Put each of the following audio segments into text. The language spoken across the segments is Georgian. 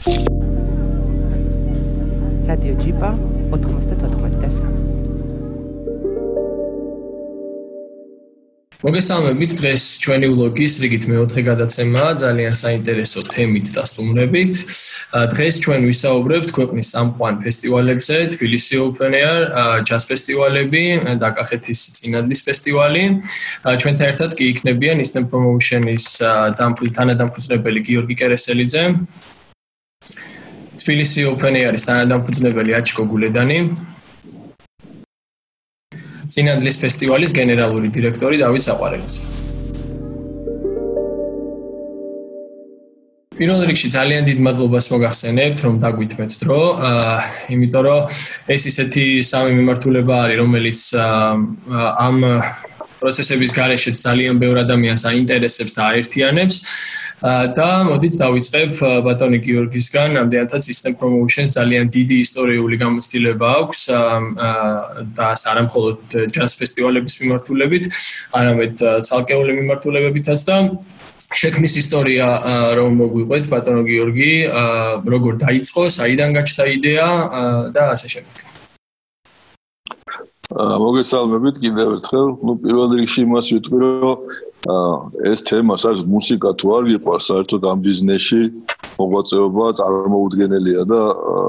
რადიო ჯიპა 94.9. მოგესალმებით, დღეს ჩვენი ვლოგის რიგით მეოთხე გადაცემაა ძალიან საინტერესო თემით და სტუმრებით. დღეს ჩვენ ვისაუბრებთ ქვეყნის წამყვან ფესტივალებზე, თბილისი Open Air, ჯაზ ფესტივალები და კახეთის წინადლის ფესტივალი. ჩვენთან ერთად კი იქნებიან Eastern Promotion-ის თანადამფუძნებელი გიორგი კერესელიძე, თბილისი Open Air-ის თანადამფუძნებელი აჩიკო გულედანი, წინადლის ფესტივალის გენერალური დირექტორი დავით საყვარელიძე. პირველ რიგში ძალიან დიდ მადლობას მოგახსენებთ, რომ დაგვითმეთ დრო, იმიტომ რომ ეს ისეთი სამი მიმართულება არის, რომელიც ამ პროცესების გარეშე ძალიან ბევრ ადამიანს აინტერესებს და აერთიანებს. და მოდით დავიწყებ ბატონი გიორგისგან, ამდენადაც Eastern Promotion-ს ძალიან დიდი ისტორიული გამოცდილება აქვს და არა მხოლოდ ჯაზ ფესტივალების მიმართულებით, არამედ ცალკეული მიმართულებებითაც და შექმნის ისტორია რომ მოგვიყვეთ ბატონო გიორგი, როგორ დაიწყო, საიდან გაჩნდა იდეა და ასე შემდეგ. მოგესალმებით კიდევ ერთხელ. პირველ რიგში იმას ვიტყვი, რომ ეს თემა საერთოდ მუსიკა თუ არ იყო, საერთოდ ამ ბიზნესში მოღვაწეობა წარმოუდგენელია და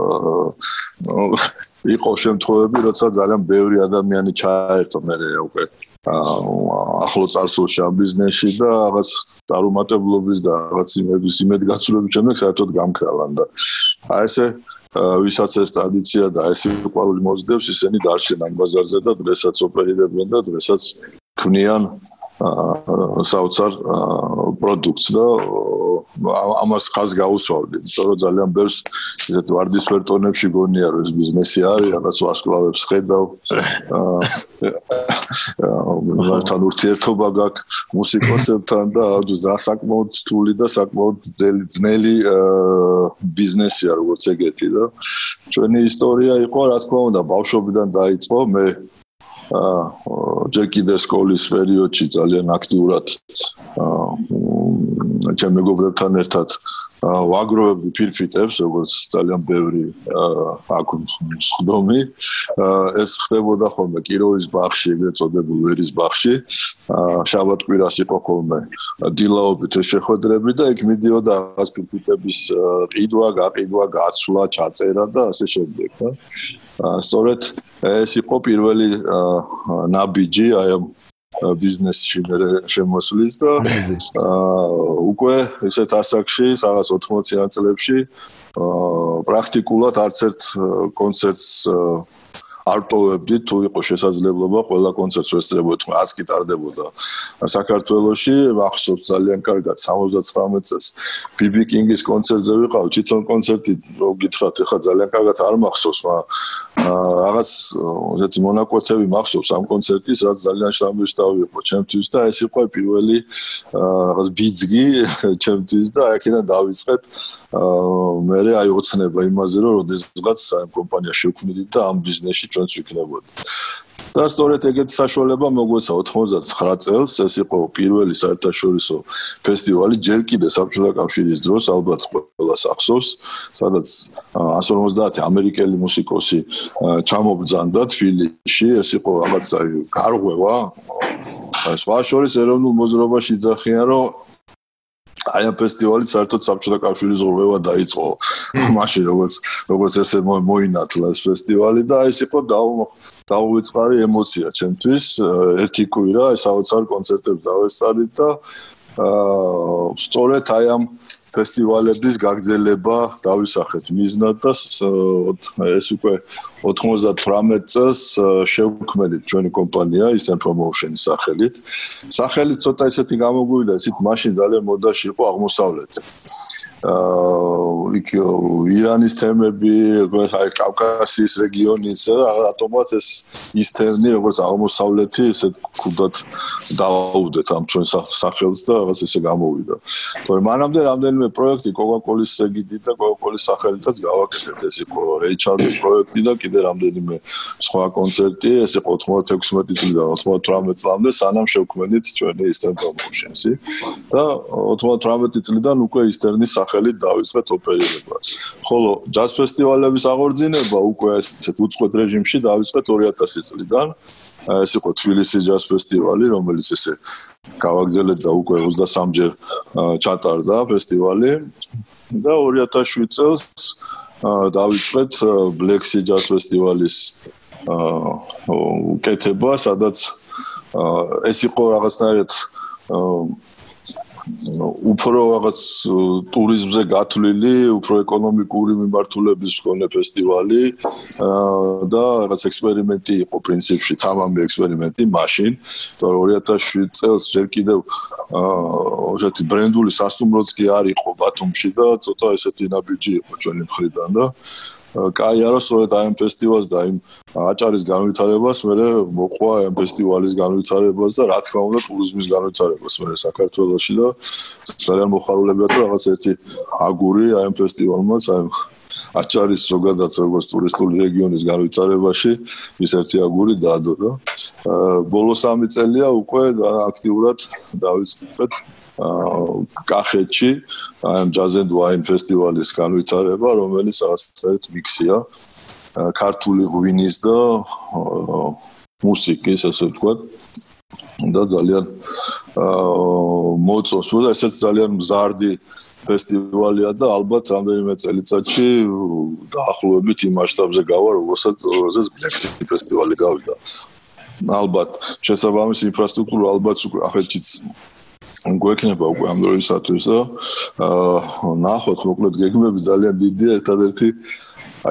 იყო შემთხვევები, როცა ძალიან ბევრი ადამიანი ჩაერთო მე უკვე ახლო წარსულში ამ ბიზნესში და რაღაც წარუმატებლობის და რაღაც იმედგაცრუების შემდეგ საერთოდ გამქრალან და აი ესე ვისაც ეს ტრადიცია და ეს სიყვარული მოძდებს, ისინი დარჩენ ამ ბაზარზე და დღესაც ოპერირებენ და დღესაც ქმნიან საოცარ პროდუქტს და ამას ხაზს გაუსვავდი, იმიტომ რომ ძალიან ბევრს ისეთ ვარდისფერ ტონებში გონია რომ ეს ბიზნესი არის, რაღაც ვარსკვლავებს ხედავ, მათთან ურთიერთობა გაქვს მუსიკოსებთან და საკმაოდ რთული და საკმაოდ ძნელი ბიზნესია როგორც ეგეთი და ჩვენი ისტორია იყო, რა თქმა უნდა, ბავშვობიდან დაიწყო, მე ჯერ კიდე სკოლის პერიოდში ძალიან აქტიურად ჩემ მეგობრებთან ერთად ვაგროვებდი ფირფიტებს, როგორც ძალიან ბევრი აქვს სხდომი. ეს ხდებოდა ხოლმე კიროვის ბაღში, ეგრეთ წოდებულ ვერის ბაღში. შაბათ-კვირას იყო ხოლმე დილაობით ეს შეხვედრები და იქ მიდიოდა რაღაც ფირფიტების ყიდვა, გაყიდვა, გაცვლა, ჩაწერა და ასე შემდეგ. სწორედ ეს იყო პირველი ნაბიჯი აი ამ ბიზნესში შემოსვლის და უკვე ესეთ ასაკში, რაღაც 80-იან წლებში პრაქტიკულად არც ერთ კონცერტს არ ტოვებდით, თუ იყო შესაძლებლობა ყველა კონცერტს ვესწრებოდით, რაც კი ტარდებოდა საქართველოში, მახსოვს ძალიან კარგად 79 წელს BB King-ის კონცერტზე ვიყავ, თვითონ კონცერტი რო გითხრათ, ეხლა ძალიან კარგად არ მახსოვს, რაღაც ესეთი მონაკვეთები მახსოვს ამ კონცერტის, რაც ძალიან შრამისთავი იყო ჩემთვის და ეს იყო პირველი რაღაც ბიძგი ჩემთვის და აქედან დავიწყეთ მე აი ოცნება იმაზე რომ როდესღაც ამ კომპანიაში ვქმნიდით და ამ ბიზნესში ჩვენც ვიქნებოდით. და სწორედ ეგეთი საშუალება მოგვეცა 99 წელს, ეს იყო პირველი საერთაშორისო ფესტივალი, ჯერ კიდე საბჭოთა კავშირის დროს, ალბათ ყველას ახსოვს, სადაც 150 ამერიკელი მუსიკოსი ჩამობრძანდა თბილისში, ეს იყო რაღაც გარღვევა. სხვა შორის ეროვნულ მოძრაობაში იძახიან, რომ აი ამ ფესტივალით საერთოდ საბჭოთა კავშირის ზღვევა დაიწყო. მაშინ როგორც ესე მოინათლა ეს ფესტივალი და ეს იყო დაუვიწყარი ემოცია ჩემთვის. ერთი კვირა საოცარ კონცერტებს დავესწარით და სწორედ აი ამ ფესტივალების გაგრძელება დავისახეთ მიზნად და ეს უკვე 98 წელს შევქმნით ჩვენი კომპანია Eastern Promotion-ის სახელით. სახელით ცოტა ისეთი გამოგვივიდა, ისიც მაშინ ძალიან მოდაში იყო აღმოსავლეთი. იქ ირანის თემები, აი კავკასიის რეგიონის და რატომაც ეს ისტერნი როგორც აღმოსავლეთი ესეთ ქუდად დავაუდეთ ამ ჩვენ სახელს და რაღაც ესე გამოვიდა. თორემ მანამდე რამდენიმე პროექტი Coca-Cola-ის ეგიდით და Coca-Cola-ის სახელითაც გავაკეთეთ. ეს იყო Ray Charles პროექტი და კიდე რამდენიმე სხვა კონცერტი, ეს იყო 96 წლიდან 98 წლამდე, სანამ შევქმნით ჩვენი Eastern Promotion-ი და 98 წლიდან უკვე ისტერნის სახელით დავიწყეთ ოპერირება. ხოლო ჯაზ ფესტივალების აღორძინება უკვე ესეთ უწყვეტ რეჟიმში დავიწყეთ 2000 წლიდან. ეს იყო თბილისის ჯაზ ფესტივალი, რომელიც ესე გავაგზავნეთ და უკვე 23-ჯერ ჩატარდა ფესტივალი. და 2007 წელს დავიწყეთ Black Sea Jazz ფესტივალის კეთება, სადაც ეს იყო რაღაცნაირად უფრო რაღაც ტურიზმზე გათვლილი, უფრო ეკონომიკური მიმართულების მქონე ფესტივალი და რაღაც ექსპერიმენტი იყო პრინციპში, თამამი ექსპერიმენტი მაშინ, და 2007 წელს ჯერ კიდევ ესეთი ბრენდული სასტუმროც კი არ იყო ბათუმში და ცოტა ესეთი ნაბიჯი იყო ჩვენი მხრიდან და კაი არა, სწორედ ამ ფესტივალს და იმ აჭარის განვითარებას მე მოყვა ამ ფესტივალის განვითარებას და რა თქმა უნდა ტურიზმის განვითარებას მე საქართველოში და ძალიან მოხარულებია რომ რაღაც ერთი აგური ამ ფესტივალმაც ამ აჭარის ზოგადად როგორც ტურისტული რეგიონის განვითარებაში ის ერთი აგური დადო და ბოლო 3 წელია უკვე აქტიურად დავიწყეთ კახეთში ამ Jazz and Wine ფესტივალის განვითარება, რომელიც ასეთ მიქსია ქართული ღვინის და მუსიკის, ასე ვთქვათ. და ძალიან მოწონს, და ესეც ძალიან მზარდი ფესტივალია და ალბათ რამდენიმე წელიწადში დაახლოებით იმ მასშტაბზე გავა, როგორცაც Black Sea ფესტივალი გავიდა. ალბათ შესაბამისი ინფრასტრუქტურა ალბათ უკვე ახეთშიც გვექნება უკვე ამ დროისათვის და ნახოთ, მოკლედ გეგმები ძალიან დიდია, ერთადერთი აი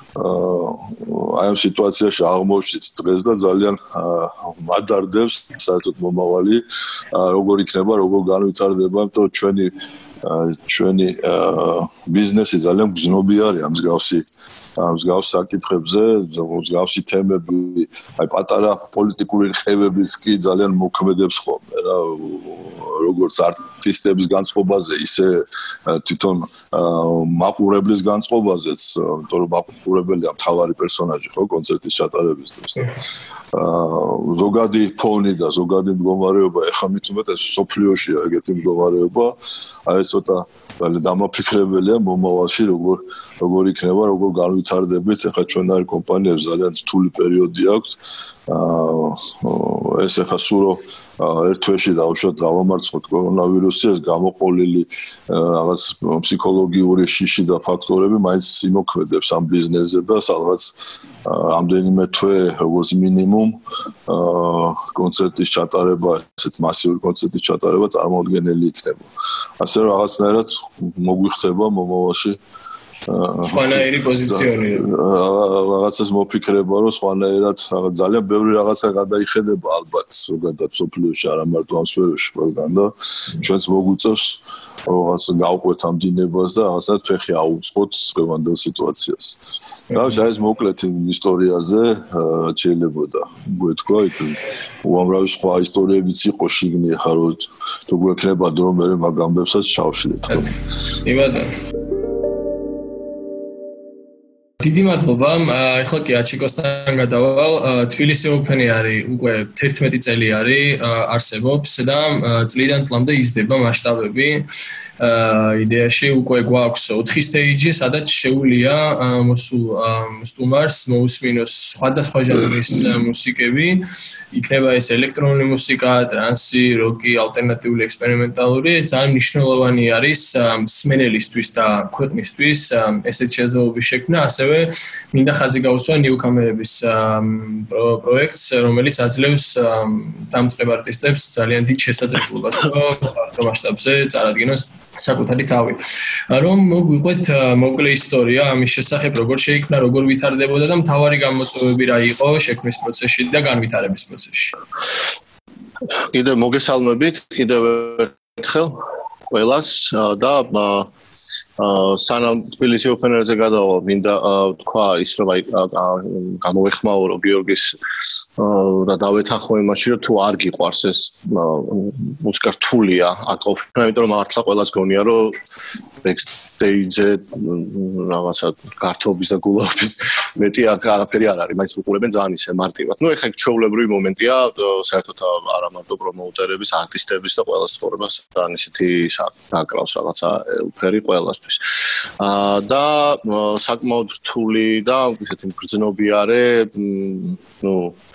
ამ სიტუაციაში აღმოჩნდით დღეს და ძალიან მადარდებს საერთოდ მომავალი როგორ იქნება, როგორ განვითარდება, იმიტომ ჩვენი ბიზნესი ძალიან გზნობი არის ამ მსგავს საკითხებზე, მსგავსი თემები, აი პატარა პოლიტიკური რხევების კი ძალიან მოქმედებს ხოლმე რა, როგორც არტისტების განწყობაზე, ისე თვითონ მაყურებლის განწყობაზეც, იმიტომ რომ მაყურებელია მთავარი პერსონაჟი ხო კონცერტის ჩატარების დროს. ზოგადი ფონი და ზოგადი მდგომარეობა, ეხლა მით უმეტეს სოფლიოშია ეგეთი მდგომარეობა, აი ცოტა დამაფიქრებელია მომავალში როგორ იქნება, როგორ განვითარდებით, ეხლა ჩვენ არის კომპანიებს ძალიან რთული პერიოდი აქვს. ეს ეხლა სურო ერთ თვეში დავუშვათ დავამარცხოთ კორონავირუსი, ეს გამოყოლილი რაღაც ფსიქოლოგიური შიში და ფაქტორები მაინც იმოქმედებს ამ ბიზნესზე და სადღაც რამდენიმე თვე როგორც მინიმუმ კონცერტის ჩატარება, ესეთ მასიური კონცერტის ჩატარება წარმოუდგენელი იქნება. ასე რომ რაღაცნაირად მოგვიხდება მომავალში სხვანაირი პოზიციონირება. რაღაცას მოფიქრება, რომ სხვანაირად ძალიან ბევრი რაღაცა გადაიხედება ალბათ ზოგადად სოფლიოში, არა მარტო ამ სფეროში ყველგან და ჩვენც მოგვიწევს რაღაც გავყვეთ ამ დინებას და რაღაცას ფეხი აუწყოთ დღევანდელ სიტუაციას. და ეს მოკლედ ისტორიაზე შეიძლება გვეთქვა, უამრავი სხვა ისტორიებიც იყო შიგნი, ხარ თუ გვექნება დრო მე მაგ ამბებსაც ჩავშლით. იმადა დიდი მადლობა. ეხლა კი აჩიკოსთან გადავალ. თბილისი ოპენი არის უკვე 11 წელი არის არსებობს და წლიდან წლამდე იზრდება მასშტაბები. იდეაში უკვე გვაქვს 4 სტეიჯი, სადაც შეუძლია მოსულ სტუმარს მოусმინოს სხვადასხვა ჟანრის მუსიკები. იქნება ეს ელექტრონული მუსიკა, ტრანსი, როკი, ალტერნატიული, ექსპერიმენტალური. ძალიან მნიშვნელოვანი არის მსმენელისთვის და ქვეყნისთვის ესეთი შესაძლებლობის შექმნა, ასევე მინდა ხაზი გაუსვა ნიუკამერების პროექტს, რომელიც აძლევს დამწყებ არტისტებს ძალიან დიდ შესაძლებლობას, რომ მასშტაბზე წარადგინოს საკუთარი თავი. რომ მოგვიყვეთ მოკლე ისტორია ამის შესახებ, როგორ შეიქმნა, როგორ ვითარდებოდა და მთავარი გამოწვევები რა იყო შექმნის პროცესში და განვითარების პროცესში. კიდევ მოგესალმებით, კიდევ ერთხელ ყველას და სანამ თბილისი ოპენერზე გადავალ, მინდა თქვა ის, რომ გამოეხმაურო გიორგის და დავეთანხმო იმაში, რომ თუ არ გიყვარს ეს მუსიკა რთულია აკოფნა, იმიტომ რომ მართლა ყველას გონია, რომ backstage-ზე რაღაცა გართობის და გულაობის მეტი არაფერი არ არის, მაინც უყურებენ ძალიან ისე მარტივად. ნუ ეხლა ჩვეულებრივი მომენტია, საერთოდ არა მარტო პრომოუტერების, არტისტების და ყველა სწორებას ძალიან ისეთი აკრავს რაღაცა ელფერი ყველასთვის. და საკმაოდ რთული და ისეთი მგრძნობიარე, ნუ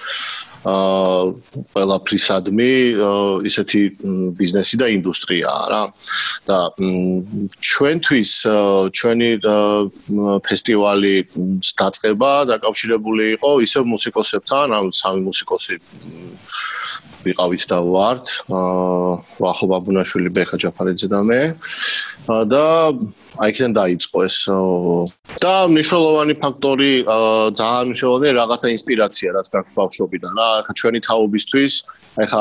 ყველაფრისადმი ისეთი ბიზნესი და ინდუსტრიაა რა. და ჩვენთვის ჩვენი ფესტივალი დაწყება დაკავშირებული იყო ისევ მუსიკოსებთან, ანუ სამი მუსიკოსი ვიყავით და ვართ, ვახო ბაბუნაშვილი, ბეხა ჯაფარიძე და მე. და აიქიდან დაიწყო ეს და მნიშვნელოვანი ფაქტორი ძალიან მნიშვნელოვანი რაღაცა ინსპირაცია რაც გაქვს ბავშვობიდან რა ჩვენი თაობისთვის ეხა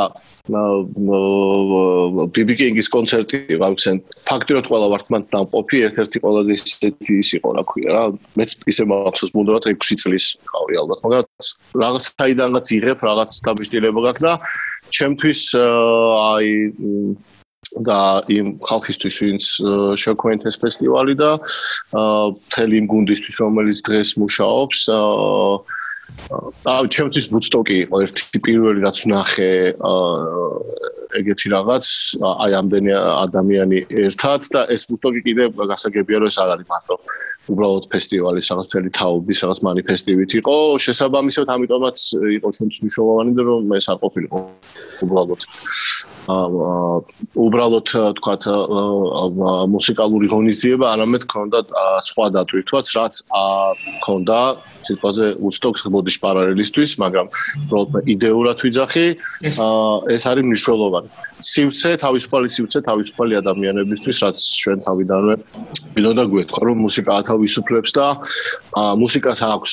BB King-ის კონცერტი გავხსენ ფაქტიურად ყველა ვართ მან დამყოფი ერთ-ერთი ყველაზე ისეთი ის იყო რა ქვია რა მეც ისე მახსოვს ბუნდურად 6 წლის ყავი ალბათ მაგრამ რაღაც საიდანაც იღებ რაღაც დაბეჭდილება გაქვს და ჩემთვის აი და იმ ხალხისთვის ვინც შეგვექონეთ ეს ფესტივალი და მთელი იმ გუნდისთვის რომელიც დღეს მუშაობს ჩემთვის ვუდსტოკი იყო ერთი პირველი რაც ვნახე ეგეთი რაღაც აი ამდენი ადამიანი ერთად და ეს ვუდსტოკი კიდევ გასაგებია რომ ეს არ არის მარტო უბრალოდ ფესტივალი რაღაც მთელი თაობის რაღაც მანიფესტივით იყო შესაბამისად ამიტომაც იყო ჩვენთვის მნიშვნელოვანი რომ ეს არ ყოფილიყო უბრალოდ თქვათ მუსიკალური ღონისძიება არამედ ქონდა სხვა დატვირთვაც რაც ქონდა სიტყვაზე ვუდსტოკს ბოდიშ პარალელისტვის მაგრამ უბრალოდ იდეურად ვიძახი ეს არის მნიშვნელოვანი სივრცე თავისუფალი ადამიანებისთვის რაც ჩვენ თავიდანვე ვინდა გვეთქვა რომ მუსიკა თავისუფლებს და მუსიკას აქვს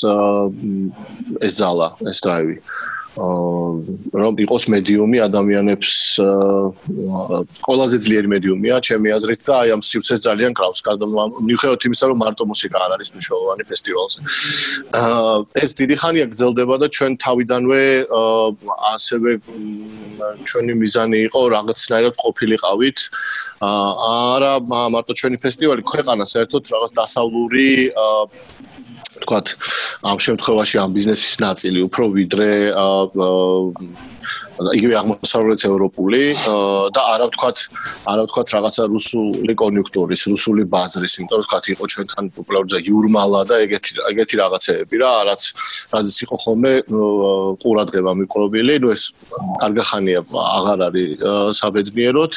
ეს ძალა ეს დრაივი რომ იყოს მედიუმი ადამიანებს ყველაზე ძლიერი მედიუმია ჩემი აზრით და აი ამ სივრცეს ძალიან კრავს მიუხედავად იმისა რომ მარტო მუსიკა არ არის მნიშვნელოვანი ფესტივალზე ეს დიდი ხანია გრძელდება და ჩვენ თავიდანვე ასევე ჩვენი მიზანი იყო რაღაცნაირად ყოფილიყავით არა მარტო ჩვენი ფესტივალი ქვეყანა საერთოდ რაღაც დასავლური თქვათ ამ შემთხვევაში ამ ბიზნესის ნაწილი უფრო ვიდრე იგივე აღმოსავლეთ ევროპული და არა ვთქვათ რაღაცა რუსული კონიუნქტურის, რუსული ბაზრის, იმიტომ რომ ვთქვათ იყო ჩვენთან პოპულარული იურმალა და ეგეთი რაღაცეები რა, რაც იყო ხოლმე ყურადღება მიყრობილი, ნუ ეს არ გახანია, აღარ არის საბედნიეროდ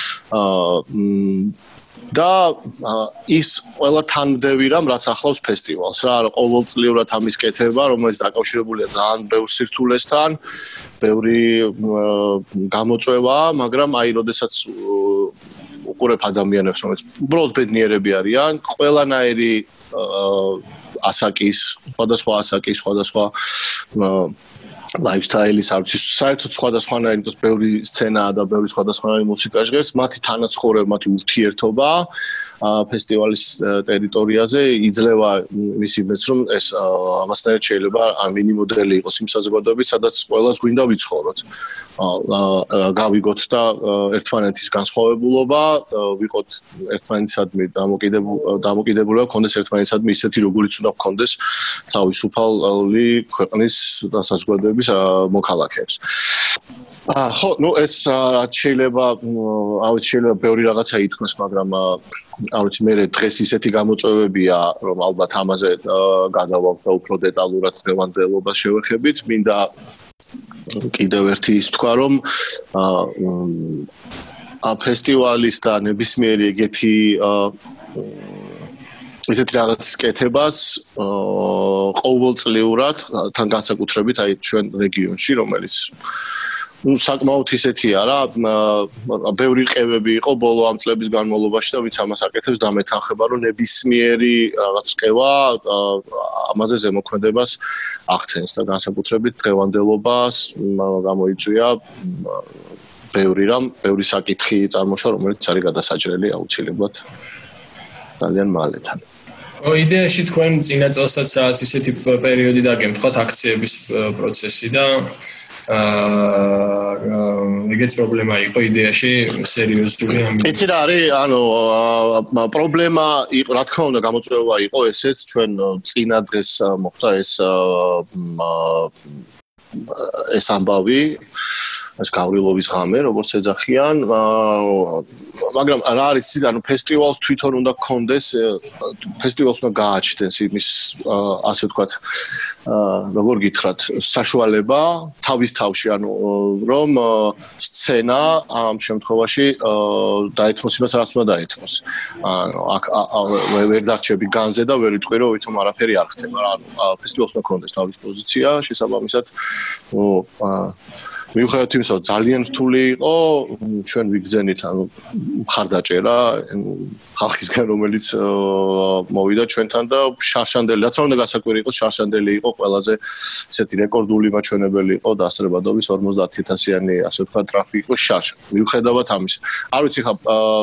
და ის ყველა თანმდევი რამ რაც ახლავს ფესტივალს რა ყოველწლიურად ამის კეთება რომელიც დაკავშირებულია ძალიან ბევრ სირთულესთან ბევრი გამოწვევა მაგრამ აი როდესაც უყურებ ადამიანებს რომელიც უბრალოდ ბედნიერები არიან ყველანაირი ასაკის სხვადასხვა lifestyle-ის არის საერთოდ სხვადასხვანაირი ის ბევრი სცენაა და ბევრი სხვადასხვანაირი მუსიკა ჟღერს მათი თანაცხოვრება მათი ურთიერთობა ფესტივალის ტერიტორიაზე იძლევა მის იმედს რომ ეს ამასთან შეიძლება მინი მოდელი იყოს იმ საზოგადოების სადაც ყველას გვინდა ვიცხოვროთ გავიგოთ და ერთმანეთის განსხვავებულობა ვიყოთ ერთმანეთისადმი დამოკიდებული გქონდეს ერთმანეთისადმი ისეთი როგორიც უნდა გქონდეს თავისუფალი ქვეყნის და საზოგადოების მოქალაქეებს ხო, ნუ ეს რაც შეიძლება ბევრი რაღაცა ითქვას, მაგრამ მე დღეს ისეთი გამოწვევებია, რომ ალბათ ამაზე გადავალთ და უფრო დეტალურად დღევანდელობას შევეხებით. მინდა კიდევ ერთი ის თქვა, რომ ფესტივალის და ნებისმიერი ესეთი რაღაცის კეთებას ყოველწლიურად თან განსაკუთრებით აი ჩვენ რეგიონში, რომელიც საკმაოდ ისეთია რა, ბევრი ყევები იყო ბოლო ამ წლების განმავლობაში და ვინც ამას აკეთებს დამეთანხება რომ ნებისმიერი რაღაც ყევა ამაზე ზემოქმედებას ახდენს და განსაკუთრებით დღევანდელობას გამოიწვია ბევრი საკითხი წარმოშვა რომელიც არის გადასაჭრელი აუცილებლად ძალიან მალეთან იდეაში თქვენ წინა წელსაც რაღაც ისეთი პერიოდი დაგემთხოთ აქციების პროცესი და ეგეც პრობლემა იყო იდეაში სერიოზული ამბიცია. იცი რა არის, ანუ პრობლემა რა თქმა უნდა გამოწვევა იყო ესეც ჩვენ წინა დღეს მოხდა ეს ამბავი ეს გავრილოვის ღამე, როგორც ეძახიან, მაგრამ რა არის იცი, ანუ ფესტივალს თვითონ უნდა გქონდეს, ფესტივალს უნდა გააჩნდეს იმის ასე ვთქვათ, როგორ გითხრათ, საშუალება თავის თავში, ანუ რომ სცენა ამ შემთხვევაში დაეთმოს იმას, რაც უნდა დაეთმოს. ანუ აქ ვერ დარჩები განზე და ვერ იტყვი, რომ ვითომ არაფერი არ ხდება. ანუ ფესტივალს უნდა გქონდეს თავის პოზიცია, შესაბამისად, მიუხედავად იმისა, რომ ძალიან რთული იყო, ჩვენ ვიგზენით, ანუ მხარდაჭერა ხალხისგან, რომელიც მოვიდა ჩვენთან და შარშანდელი, რაც უნდა გასაკვირი იყოს, შარშანდელი იყო ყველაზე ესეთი რეკორდული მაჩვენებელი იყო დასწრებადობის 50,000-იანი, ასე ვთქვათ, ტრაფიკი იყო შარშ. მიუხედავად ამისა. არ ვიცი ხა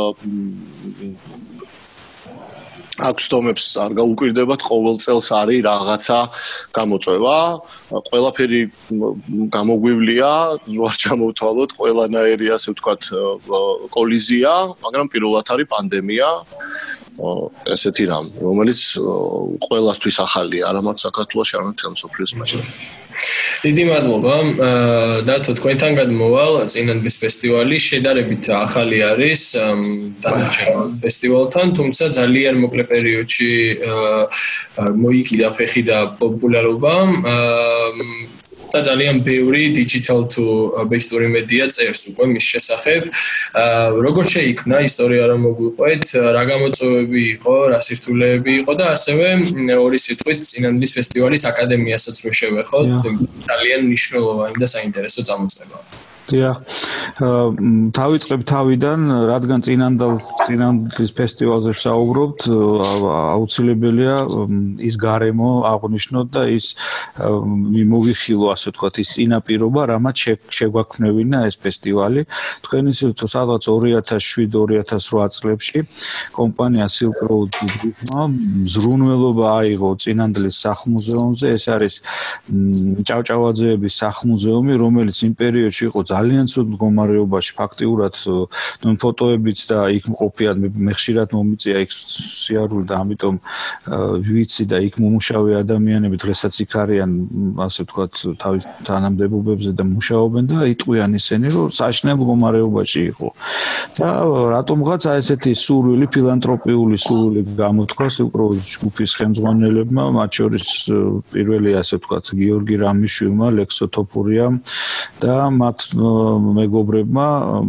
აქვს თომებს არ გაუკვირდებათ ყოველ წელს არის რაღაცა გამოწვევა, ყველაფერი გამოგვივლია, არ ჩამოვთვალოთ, ყველანაირი ასე ვთქვათ კოლიზია, მაგრამ პირველად არის პანდემია, ესეთი რამ, რომელიც ყველასთვის ახალია, არა მარტო საქართველოში, არამედ მთელ მსოფლიოში. დიდი მადლობა. დათო, თქვენთან გადმოვალ წინანდლის ფესტივალი შედარებით ახალი არის დანარჩენ ფესტივალთან, თუმცა ძალიან მოკლე პერიოდში მოიკიდა ფეხი და პოპულარობა და ძალიან ბევრი digital to ბეჭდური მედია წერს უკვე მის შესახებ. როგორ შეიქმნა ისტორია რომ მოგვიყვეთ, რა გამოწვევები იყო, რა სირთულეები იყო და ასევე ორი სიტყვით წინანდლის ფესტივალის აკადემიასაც რო შევეხოთ, ძალიან მნიშვნელოვანი და საინტერესო წამოწყებაა. დიახ. დავიწყებ თავიდან, რადგან წინანდლის ფესტივალზე ვსაუბრობთ, აუცილებელია ის გარემო აღნიშნოთ და ის მოვიხილო, ასე ვთქვათ, ის წინაპირობა, რამაც შეგვაქმნევინა ეს ფესტივალი. თქვენ ისე თუ სადღაც 2007-2008 წლებში კომპანია Silk Road Group-მა ზრუნველობა აიღო წინანდლის სახლ-მუზეუმზე. ეს არის ჭავჭავაძეების სახლ-მუზეუმი, რომელიც იმ პერიოდში იყო ძალიან ცუდ მდგომარეობაში, ფაქტიურად ფოტოებიც და იქ მყოფიან, მე ხშირად მომიწია იქ სიარული და ამიტომ ვიცი და იქ მომუშავე ადამიანები დღესაც იქ არიან, ასე ვთქვათ, თავის თანამდებობებზე და მუშაობენ და იტყვიან ისინი, რომ საშინელ მდგომარეობაში იყო. და რატომღაც ესეთი სურვილი, ფილანთროპიული სურვილი გამოთქვა Silk Road ჯგუფის ხელმძღვანელებმა, მათ შორის პირველი, ასე ვთქვათ, გიორგი რამიშვილმა, ლექსო თოფურიამ და მათ მეგობრებმა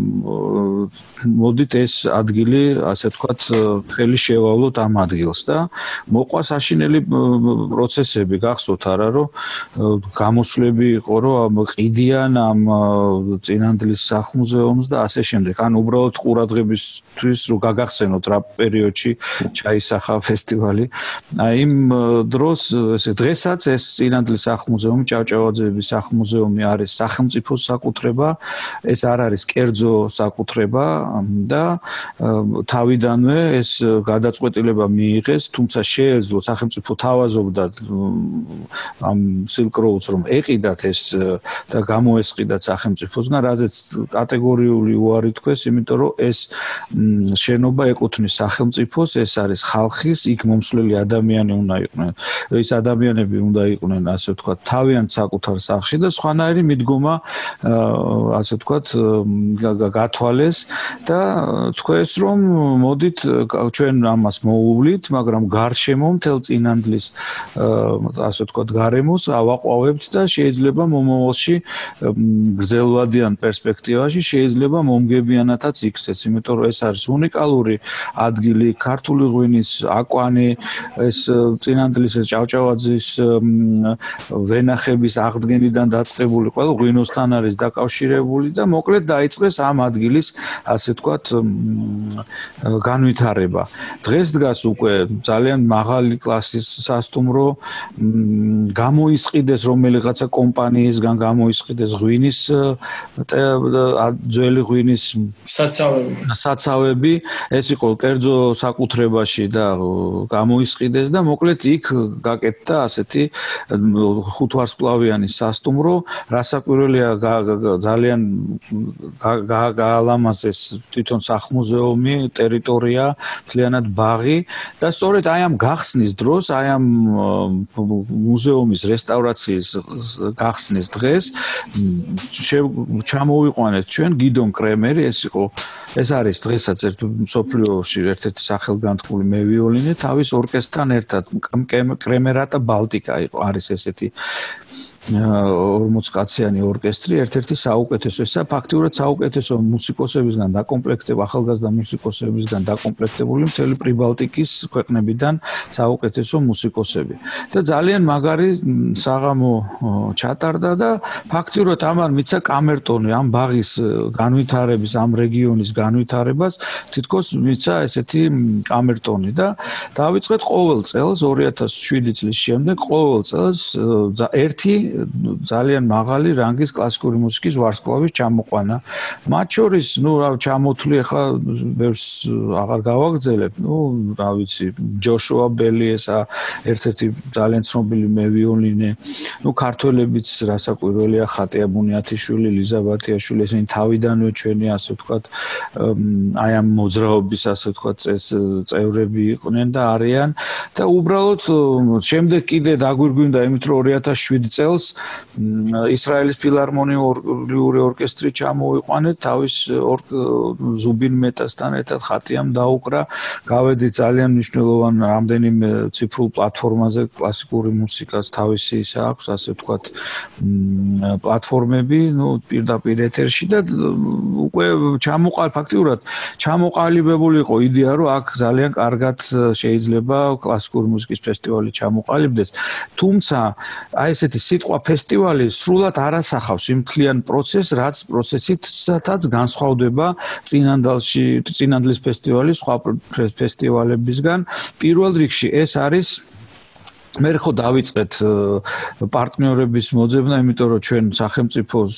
მოდით ეს ადგილი, ასე ვთქვათ, ხელი შევავლოთ ამ ადგილს და მოყვა საშინელი პროცესები, გახსოვთ არა, რომ გამოსვლები იყო, რომ ყიდიან ამ წინანდლის სახლ-მუზეუმს და ასე შემდეგ. ან უბრალოდ ყურადღებისთვის რომ გაგახსენოთ რა პერიოდში ჩაისახა ფესტივალი. იმ დროს, დღესაც ეს წინანდლის სახლ-მუზეუმი, ჭავჭავაძეების სახლ-მუზეუმი არის სახელმწიფოს საკუთრება, ეს არ არის კერძო საკუთრება და თავიდანვე ეს გადაწყვეტილება მიიღეს, თუმცა შეეძლო სახელმწიფო თავაზობდა ამ Silk Road-ს რომ ეყიდათ ეს და გამოესყიდათ სახელმწიფოსგან, რაზეც კატეგორიული უარი თქვეს, იმიტომ რომ ეს შენობა ეკუთვნის სახელმწიფოს, ეს არის ხალხის, იქ მომსვლელი ადამიანები უნდა იყვნენ. ეს ადამიანები უნდა იყვნენ, ასე ვთქვათ, თავიანთ საკუთარ სახლში და სხვანაირი მიდგომა, ასე ვთქვათ, გათვალეს და თქვეს რომ მოდით ჩვენ ამას მოუვლით, მაგრამ გარშემო მთელ წინანდლის ასე ვთქვათ გარემოს ავაყვავებთ და შეიძლება მომავალში გრძელვადიან პერსპექტივაში შეიძლება მომგებიანათაც იქცეს, იმიტომ რომ ეს არის უნიკალური ადგილი, ქართული ღვინის აკვანი, ეს წინანდლის ჭავჭავაძის ვენახების აღდგენიდან დაწყებული ყველა ღვინოსთან არის დაკავშირებული და მოკლედ დაიწყეს ამ ადგილის, ასე ვთქვათ, განვითარება. დღეს დგას უკვე ძალიან მაღალი კლასის სასტუმრო, გამოისყიდეს რომელიღაცა კომპანიისგან გამოისყიდეს ღვინის ძველი ღვინის საცავები, ეს იყო კერძო საკუთრებაში და გამოისყიდეს და მოკლედ იქ გაკეთდა ასეთი ხუთვარსკვლავიანი სასტუმრო, რასაკვირველია ძალიან გაალამაზეს თვითონ სახლ-მუზეუმი, ტერიტორია, მთლიანად ბაღი და სწორედ აი ამ გახსნის დროს, აი ამ მუზეუმის რესტავრაციის გახსნის დღეს ჩამოვიყვანეთ ჩვენ გიდონ კრემერი, ეს არის დღესაც მსოფლიოში ერთ-ერთი სახელგანთქმული მევიოლინე თავის ორკესტრთან ერთად კრემერატა ბალტიკა არის ესეთი 40 კაციანი ორკესტრი, ერთ-ერთი საუკეთესოა, ფაქტიურად საუკეთესო მუსიკოსებისგან დაკომპლექტებული, ახალგაზრდა მუსიკოსებისგან დაკომპლექტებული მთელი პრიბალტიკის ქვეყნებიდან საუკეთესო მუსიკოსები. და ძალიან მაგარი საღამო ჩატარდა და ფაქტიურად ამან მიცა კამერტონი ამ ბაღის განვითარების, ამ რეგიონის განვითარებას თითქოს მიცა ესეთი კამერტონი და დავიწყეთ ყოველ წელს 2007 წლის შემდეგ ყოველ წელს ერთი ძალიან მაღალი რანგის კლასიკური მუსიკის ვარსკვლავის ჩამოყვანა. მათ შორის, ჩამოთვლი ახლა ბევრს აღარ გავაგრძელებ. რა ვიცი, ჯოშუა ბელი ესა ერთ-ერთი ძალიან ცნობილი მევიოლინე. ქართველებიც რასაკვირველია, ხატია ბუნიათიშვილი, ლიზა ბათიაშვილი, ესენი თავიდანვე ჩვენი ასე ვთქვათ, აი ამ მოძრაობის ასე ვთქვათ წევრები იყვნენ და არიან და უბრალოდ შემდეგ კიდე დაგვირგვინდა იმით, რომ 2007 წელს ისრაელის ფილარმონიული ორკესტრი ჩამოვიყვანეთ თავის ზუბინ მეტასთან ერთად ხატიამ დაუკრა გავედით ძალიან მნიშვნელოვან რამდენიმე ციფრულ პლატფორმაზე კლასიკური მუსიკას თავისი ისა აქვს ასე ვთქვათ პლატფორმები პირდაპირ ეთერში და უკვე ფაქტიურად ჩამოყალიბებული იყო იდეა რომ აქ ძალიან კარგად შეიძლება კლასიკური მუსიკის ფესტივალი ჩამოყალიბდეს თუმცა აი ესეთი სიტყვა ფესტივალი სრულად არ ასახავს იმ მთლიან პროცესს, რაც პროცესითაც განსხვავდება წინანდლის ფესტივალის სხვა ფესტივალებისგან. პირველ რიგში ეს არის მე ხო დავიწყეთ პარტნიორების მოძებნა, იმიტომ რომ ჩვენ სახელმწიფოს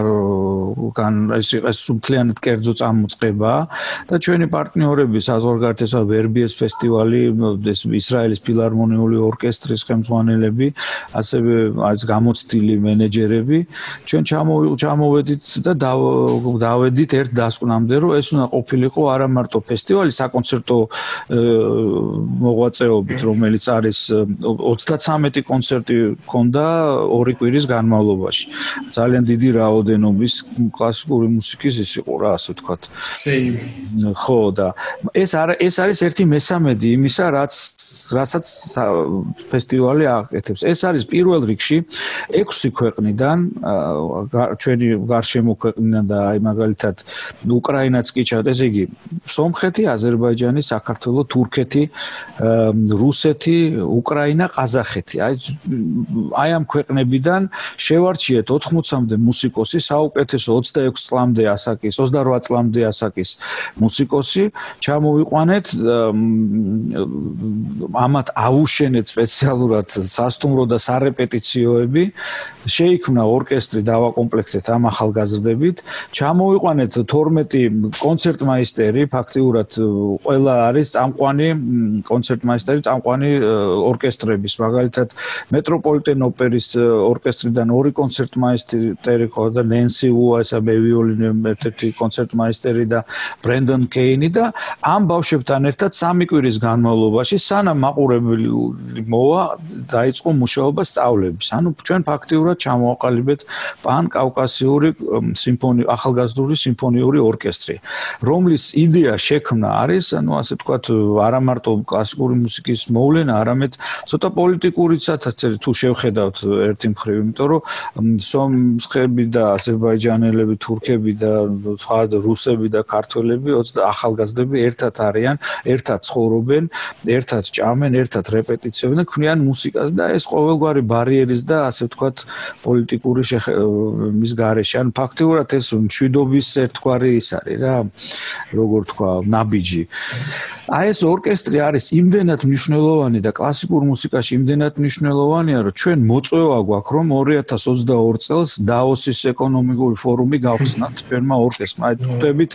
ეს სუბთლიანად კერძო წამოწყება და ჩვენი პარტნიორები საზღვარგარეთისა ვერბიეს ფესტივალი, ისრაელის ფილარმონიული ორკესტრის ხელმძღვანელები, ასევე არის გამოცდილი მენეჯერები. ჩვენ ჩამოვედით და დავედით ერთ დასკვნამდე, რომ ეს უნდა ყოფილიყო არა მარტო ფესტივალი, საკონცერტო მოღვაწეობით, რომელიც არის 33 კონცერტი ჰქონდა 2 კვირის განმავლობაში. ძალიან დიდი რაოდენობის კლასიკური მუსიკის ის იყო რა, ასე ვთქვათ. ხო და ეს არის 1/3 იმისა, რასაც ფესტივალი აკეთებს. ეს არის პირველ რიგში 6 ქვეყნიდან, ჩვენი გარშემო ქვეყნიდან და აი მაგალითად უკრაინაც კი ჩავდა, ესე იგი სომხეთი, აზერბაიჯანი, საქართველო, თურქეთი, რუსეთი, უკრაინა, ყაზახეთი. აი ამ ქვეყნებიდან შევარჩიეთ 80-მდე მუსიკოსი, საუკეთესო 26 წლამდე ასაკის, 28 წლამდე ასაკის მუსიკოსი, ჩამოვიყვანეთ, ამათ ავუშენეთ სპეციალურად სასტუმრო და სარეპეტიციოები, შეიქმნა ორკესტრი დავაკომპლექტეთ ამ ახალგაზრდებით, ჩამოვიყვანეთ 12 კონცერტმაისტერი, ფაქტიურად ყველა არის წამყვანი კონცერტმაისტერი, წამყვანი ორკესტრების, მაგალითად მეტროპოლიტენ ოპერის ორკესტრიდან 2 კონცერტმაისტერი და ნენსი უასა მევიოლინე ერთ-ერთი კონცერტმაისტერი და ბრენდონ კეინი და ამ ბავშვებთან ერთად 3 კვირის განმავლობაში სანამ მაყურებელი მოვა დაიწყო მუშაობა სწავლების. ანუ ჩვენ ფაქტიურად ჩამოვაყალიბეთ პან-კავკასიური ახალგაზრდული სიმფონიური ორკესტრი, რომლის იდეა შექმნა არის, ანუ ასე ვთქვათ, არა მარტო კლასიკური მუსიკის მოვლენა, არამედ ცოტა პოლიტიკურიცაც თუ შევხედავთ ერთი მხრივ, იმიტომ რომ სომხები და აზერბაიჯანელები, თურქები და სხვა რუსები და ქართველები ახალგაზრდები ერთად არიან, ერთად ცხოვრობენ, ერთად ჭამენ, ერთად რეპეტიციებენ და ქმნიან მუსიკას და ეს ყოველგვარი ბარიერის და ასე ვთქვათ პოლიტიკური მის გარეშე. ან ფაქტიურად ეს მშვიდობის ერთგვარი ის არის რა, როგორ თქვა, ნაბიჯი. აი ეს ორკესტრი არის იმდენად მნიშვნელოვანი და კლასიკურ მუსიკას პოლიტიკაში იმდენად მნიშვნელოვანია, რომ ჩვენ მოწვევა გვაქვს, რომ 2022 წელს დაოსის ეკონომიკური ფორუმი გავხსნათ ჩვენმა ორკესტრმა. აი ხვდებით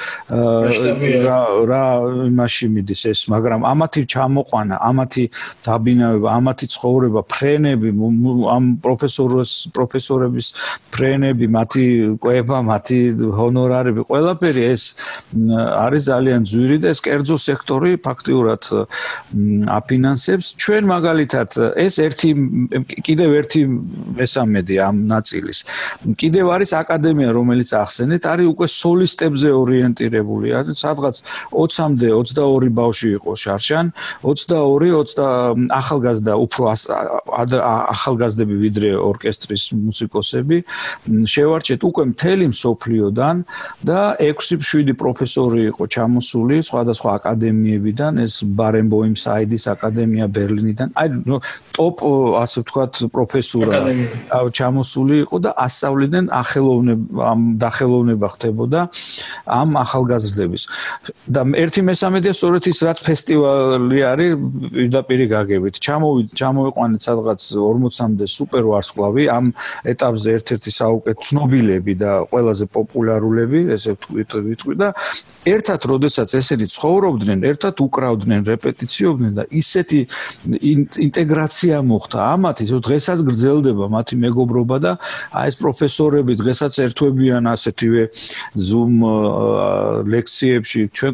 რა იმაში მიდის ეს, მაგრამ ამათი ჩამოყვანა, ამათი დაბინავება, ამათი ცხოვრება, ფრენები, ამ პროფესორების ფრენები, მათი კვება, მათი ჰონორარები, ყველაფერი ეს არის ძალიან ძვირი და ეს კერძო სექტორი ფაქტიურად აფინანსებს. ჩვენ მაგალითად ეს კიდევ ერთი მესამედი ამ ნაწილის. კიდევ არის აკადემია, რომელიც ახსენეთ, არის უკვე სოლისტებზე ორიენტირებული. სადღაც 20-მდე 22 ბავშვი იყო შარშან, 22 ახალგაზრდა, უფრო ახალგაზრდები ვიდრე ორკესტრის მუსიკოსები. შევარჩეთ უკვე მთელი მსოფლიოდან და 6-7 პროფესორი იყო ჩამოსული სხვადასხვა აკადემიებიდან, ეს ბარენბოიმ საიდის აკადემია ბერლინიდან, აი ტოპ ასე ვთქვათ პროფესორა ჩამოსული იყო და ასწავლიდნენ დახელოვნება ხდებოდა ამ ახალგაზრდების. და 1/3 სწორედ ის რაც ფესტივალი არის პირდაპირ გაგებით. ჩამოვიყვანეთ სადღაც 40-მდე სუპერ ვარსკვლავი ამ ეტაპზე ერთ-ერთი საუკეთესო ცნობილები და ყველაზე პოპულარულები, ესე ვიტყვი და ერთად როდესაც ესენი ცხოვრობდნენ, ერთად უკრავდნენ, რეპეტიციობდნენ და ისეთი ინტეგრაცია მოხდა ამათი, რომ დღესაც გრძელდება მათი მეგობრობა და აი ეს პროფესორები დღესაც ერთვებიან ასეთივე Zoom ლექციებში ჩვენ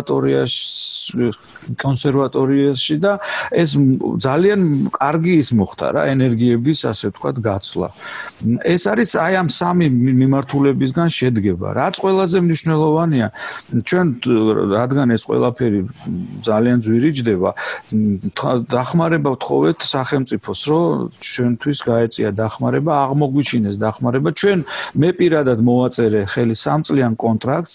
კონსერვატორიაში და ეს ძალიან კარგი ის მოხდა რა ენერგიების ასე ვთქვათ გაცვლა. ეს არის აი ამ სამი მიმართულებისგან შედგება. რაც ყველაზე მნიშვნელოვანია, ჩვენ რადგან ეს ყველაფერი ძალიან ძვირი ჯდება, დახმარება ვთხოვეთ სახელმწიფოს, რომ ჩვენთვის გაეწია დახმარება, აღმოგვიჩინეს დახმარება. ჩვენ მე პირადად მოვაწერე ხელი 3 წლიან კონტრაქტს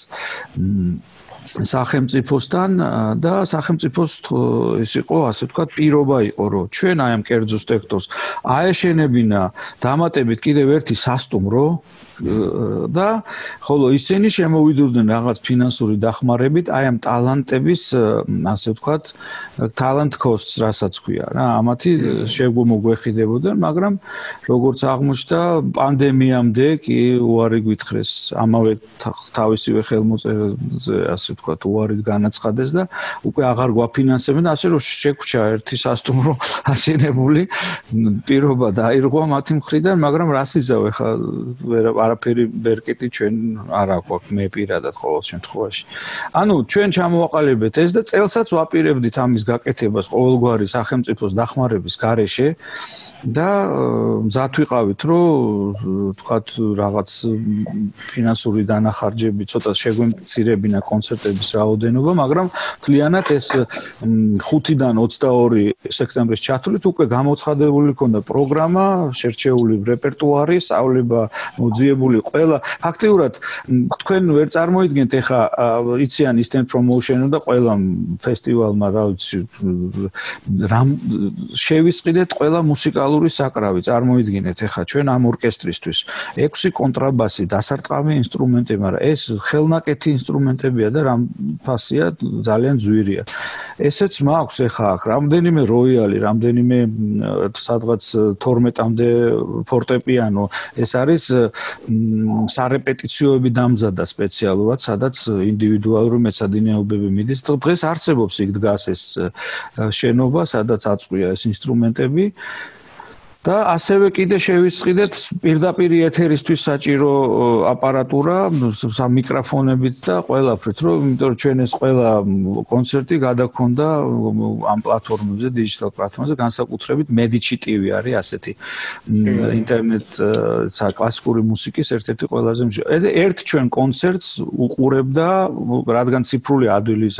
სახელმწიფოსთან და სახელმწიფოს ეს იყო ასე ვთქვათ პირობა იყო რომ ჩვენ აი ამ კერძო სექტორს აეშენებინა დამატებით კიდევ ერთი სასტუმრო და ხოლო ისინი შემოვიდოდნენ რაღაც ფინანსური დახმარებით აი ამ ტალანტების ასე ვთქვათ talent costs რასაც ქვია რა ამათი შემოგვეხიდებოდნენ მაგრამ როგორც აღმოჩნდა პანდემიამდე კი უარი გითხრეს ამავე თავისივე ხელმოწერაზე ასე ვთქვათ უარი განაცხადეს და უკვე აღარ გვაფინანსებენ ასე რომ შეგვჭა ერთი სასტუმრო აშენებული პირობა დაირღვა მათი მხრიდან მაგრამ რას იზავ ეხა არაფერი ბერკეტი ჩვენ არ აქვს მე პირადად ყოველ შემთხვევაში. ანუ ჩვენ ჩამოვაყალიბეთ ეს და წელსაც ვაპირებდით ამის გაკეთებას ყოველგვარი სახელმწიფოს დახმარების გარეშე და მზად ვიყავით რომ თქვათ რაღაც ფინანსური დანახარჯები ცოტა შეგვემცირებინა კონცერტების რაოდენობა, მაგრამ მთლიანად ეს 5-დან 22 სექტემბრის ჩათვლით უკვე გამოცხადებული ჰქონდა პროგრამა, შერჩეული რეპერტუარი, სწავლება მოძიებული ყველა ფაქტიურად თქვენ ვერ წარმოიდგენთ ეხა იციან Eastern Promotion და ყველა ფესტივალმა რა ვიცი რამ შევისყიდეთ ყველა მუსიკალური საკრავი წარმოიდგინეთ ეხა ჩვენ ამ ორკესტრისთვის 6 კონტრაბასი დასარტყამი ინსტრუმენტები მაგრამ ეს ხელნაკეთი ინსტრუმენტებია და რამ ფასია ძალიან ძვირია ესეც მაქვს ეხა აქ რამდენიმე როიალი რამდენიმე სადღაც 12-მდე ფორტეპიანო ეს არის სარეპეტიციოები დამზადა სპეციალურად, სადაც ინდივიდუალური მეცადინეობები მიდის. დღეს არსებობს იქ დგას ეს შენობა, სადაც აწყვია ეს ინსტრუმენტები. და ასევე კიდე შევისყიდეთ პირდაპირ ეთერისთვის საჭირო აპარატურა, მიკროფონებით და ყველაფრით, რომ იმიტომ რომ ჩვენ ეს ყველა კონცერტი გადაგქონდა ამ პლატფორმებზე, დიჯიტალ პლატფორმებზე, განსაკუთრებით Medici TV არის ასეთი ინტერნეტ კლასიკური მუსიკის ერთ-ერთი ყველაზე ერთ ჩვენ კონცერტს უყურებდა, რადგან ციფრული ადვილის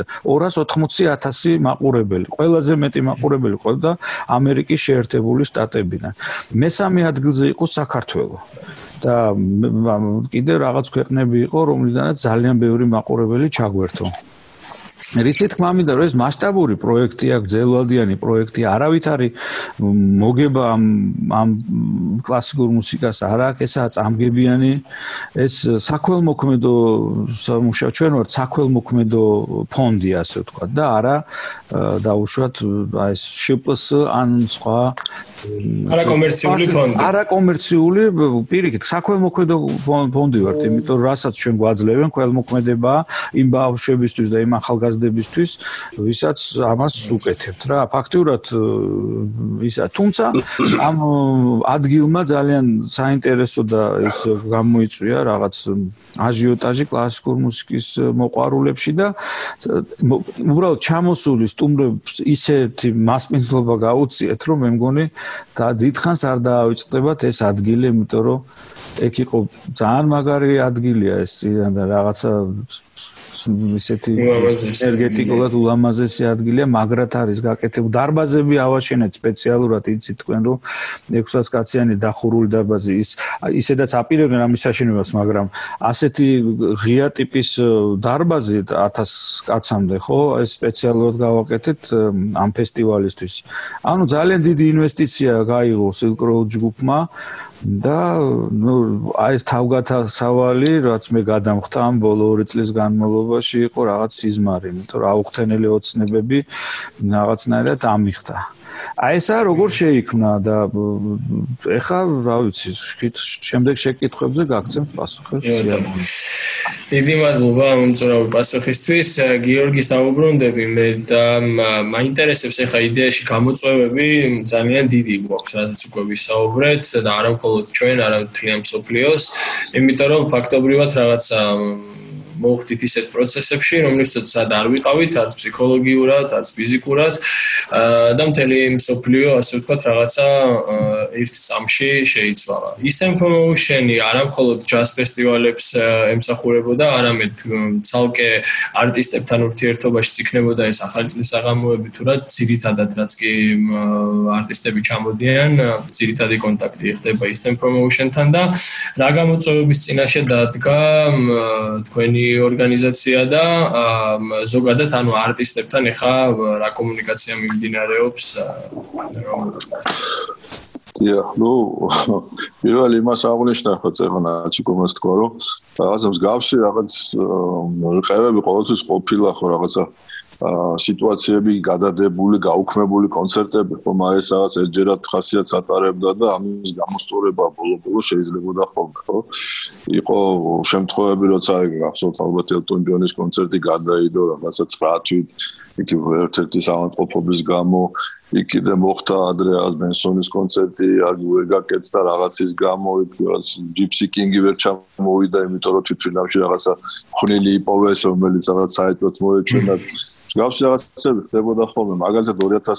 280,000 მაყურებელი, ყველაზე მეტი მაყურებელი ყავდა ამერიკის შეერთებული შტატებიდან. მესამე ადგილზე იყო საქართველო და კიდევ რაღაც ქვეყნები იყო, რომლიდანაც ძალიან ბევრი მაყურებელი ჩაგვერთო. რითი თქმა მინდა რომ ეს მასშტაბური პროექტია, გრძელვადიანი პროექტია, არავითარი მოგება ამ კლასიკურ მუსიკას არ აქვს, ესაა წამგებიანი, ეს საქველმოქმედო სამუშაო, ჩვენ ვართ საქველმოქმედო ფონდი, ასე ვთქვათ და არა დაუშვათ ეს შპს ან სხვა არაკომერციული ფონდი. არაკომერციული, პირიქით, საქველმოქმედო ფონდი ვართ, იმიტომ რომ რასაც ჩვენ გვაძლევენ, ქველმოქმედება იმ ბავშვებისთვის და იმ ახალგაზრდებისთვის, ვისაც ამას უკეთებთ რა. ფაქტიურად ისა, თუმცა ამ ადგილმა ძალიან საინტერესო და ის გამოიწვია რაღაც აჟიოტაჟი კლასიკურ მუსიკის მოყვარულებში და უბრალოდ ჩამოსული სტუმრებს ისეთი მასპინძლობა გაუწიეთ, რომ მე მგონი და დიდხანს არ დაავიწყდებათ ეს ადგილი, იმიტომ რომ ეგ იყო ძალიან მაგარი ადგილია ეს და რაღაცა ისეთი ენერგეტიკულად ულამაზესი ადგილია, მაგრად არის გაკეთებული. დარბაზები ავაშენეთ სპეციალურად, იცით თქვენ რომ 600 კაციანი დახურული დარბაზი ისედაც აპირებდნენ ამის აშენებას, მაგრამ ასეთი ღია ტიპის დარბაზი 1000 კაცამდე, ხო, ეს სპეციალურად გავაკეთეთ ამ ფესტივალისთვის. ანუ ძალიან დიდი ინვესტიცია გაიღო Silk Road ჯგუფმა და ნუ აი ეს თავგადასავალი, რაც მე გადამხდა ამ ბოლო 2 წლის განმავლობაში იყო რაღაც სიზმარი, იმიტომ რომ აუხთენელი ოცნებები რაღაცნაირად ამიხდა. აი ესა როგორ შეიქმნა და ეხა რა ვიცი, შემდეგ შეკითხვებზე გაგცემთ პასუხებს. დიდი მადლობა მომწურავი პასუხისთვის. გიორგის დავუბრუნდები მე და მაინტერესებს ეხა იდეაში გამოწვევები ძალიან დიდი გვაქვს, რასაც უკვე ვისაუბრეთ და არა მხოლოდ ჩვენ, არამედ მთლიან მსოფლიოს, იმიტომ რომ ფაქტობრივად რაღაცა მოვხდით ისეთ პროცესებში, რომლებსაც სად არ ვიყავით, არც ფსიქოლოგიურად, არც ფიზიკურად და მთელი მსოფლიო, ასე ვთქვათ, რაღაცა ერთ წამში შეიცვალა. Eastern Promotion-ი არა მხოლოდ ჯაზ ფესტივალებს ემსახურებოდა, არამედ ცალკე არტისტებთან ურთიერთობაში იქნებოდა ეს ახალი წლის საღამოები, თუ რა ძირითადად რაც კი არტისტები ჩამოდიან, ძირითადი კონტაქტი ხდება Eastern Promotion-თან და რა გამოწვევების წინაშე დადგა თქვენი ორგანიზაცია და ზოგადად ანუ არტისტებთან ეხა რა კომუნიკაცია მიმდინარეობს ну, პირველი იმას აღნიშნა ხო წეგნა ჩიკომას თქვა რომ რაღაცა მსგავსი რაღაც ყევები ყოველთვის ყოფილა ხო რაღაცა სიტუაციები გადადებული, გაუქმებული კონცერტები, ხომ ეს რაღაც ერთჯერად ხასიათს ატარებდა და ამის გამოსწორება ბოლო-ბოლო შეიძლებოდა ხოლმე, ხო? იყო შემთხვევები, როცა გახსოვთ ალბათ ელტონ ჯონის კონცერტი გადაიდო რაღაცა 9 თვით, იქ ერთ-ერთი სამართლობის გამო, იქ კიდე მოხდა ადრე ბენსონის კონცერტი, არ გაკეთდა რაღაცის გამო, იქ ჯიპსი კინგი ვერ ჩამოვიდა, იმიტომ რომ თვითონავში რაღაცა ხვნილი იპოვეს, რომელიც რაღაც საერთოდ მოეჩვენა გავს რაღაცები ხდებოდა ხოლმე, მაგალითად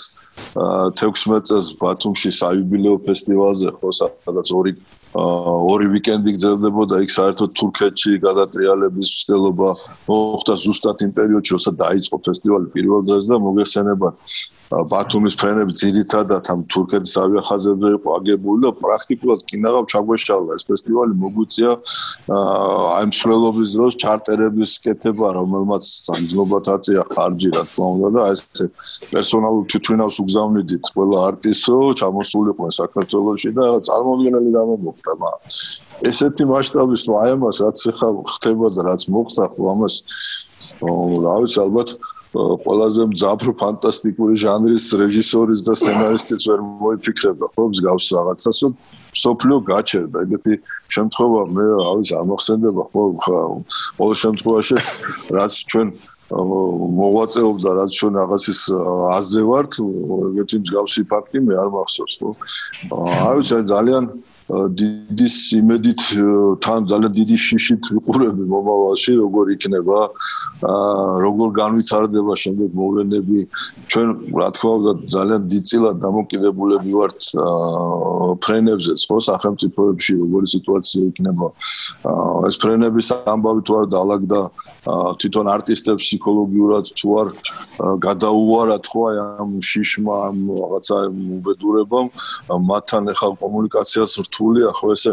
2016 წელს ბათუმში საიუბილეო ფესტივალზე ხო სადაც ორი ვიკენდი გრძელდებოდა, იქ საერთოდ თურქეთში გადატრიალების მცდელობა მოხდა ზუსტად იმ პერიოდში, როცა დაიწყო ფესტივალი პირველ დღეს და მოგესწრება ბათუმის ფრენები ძირითადად ამ თურქეთის ავიახაზებზე იყო აგებული და პრაქტიკულად კინაღავ ჩაგვეშალა ეს ფესტივალი მოგვიწია აი მსვლელობის დროს ჩარტერების კეთება, რომელმაც სამძლობად აწია ხარჯი რა თქმა უნდა და ეს პერსონალურ თვითმფრინავს უგზავნიდით ყველა არტისტო ჩამოსულიყვნენ საქართველოში და წარმოუდგენელი გამომოხდა ესეთი მასშტაბის თუ აი ამას რაც ხა ხდება და რაც მოხდა ხო ამას რა ვიცი ალბათ ყველაზე მძაფრ ფანტასტიკური ჟანრის რეჟისორის და სცენარისტის ვერ მოიფიქრებდა ხო მსგავს რაღაცას სოფლიო გაჩერდა ეგეთი შემთხვევა მე რა ვიცი არ მოხსენდება ხო ყოველ შემთხვევაში რაც ჩვენ მოვაწეობდა რაც ჩვენ რაღაცის აზე ვართ ეგეთი მსგავსი ფაქტი მე არ მახსოვს ხო არ ვიცი ძალიან დიდი იმედით თან ძალიან დიდი შიშით ვიყურები მომავალში როგორ იქნება როგორ განვითარდება შემდეგ მოვლენები ჩვენ რა თქმა უნდა ძალიან დიდწილად დამოკიდებულები ვართ ფრენებზეც ხო სახელმწიფოებში როგორი სიტუაცია იქნება ეს ფრენების ამბავი თუ არ დაალაგდა თვითონ არტისტებს ფსიქოლოგიურად თუ არ გადაუვარათ ხო აი ამ შიშმა ამ რაღაცა უბედურებამ მათთან ახალ კომუნიკაციას რთულია ხო ესე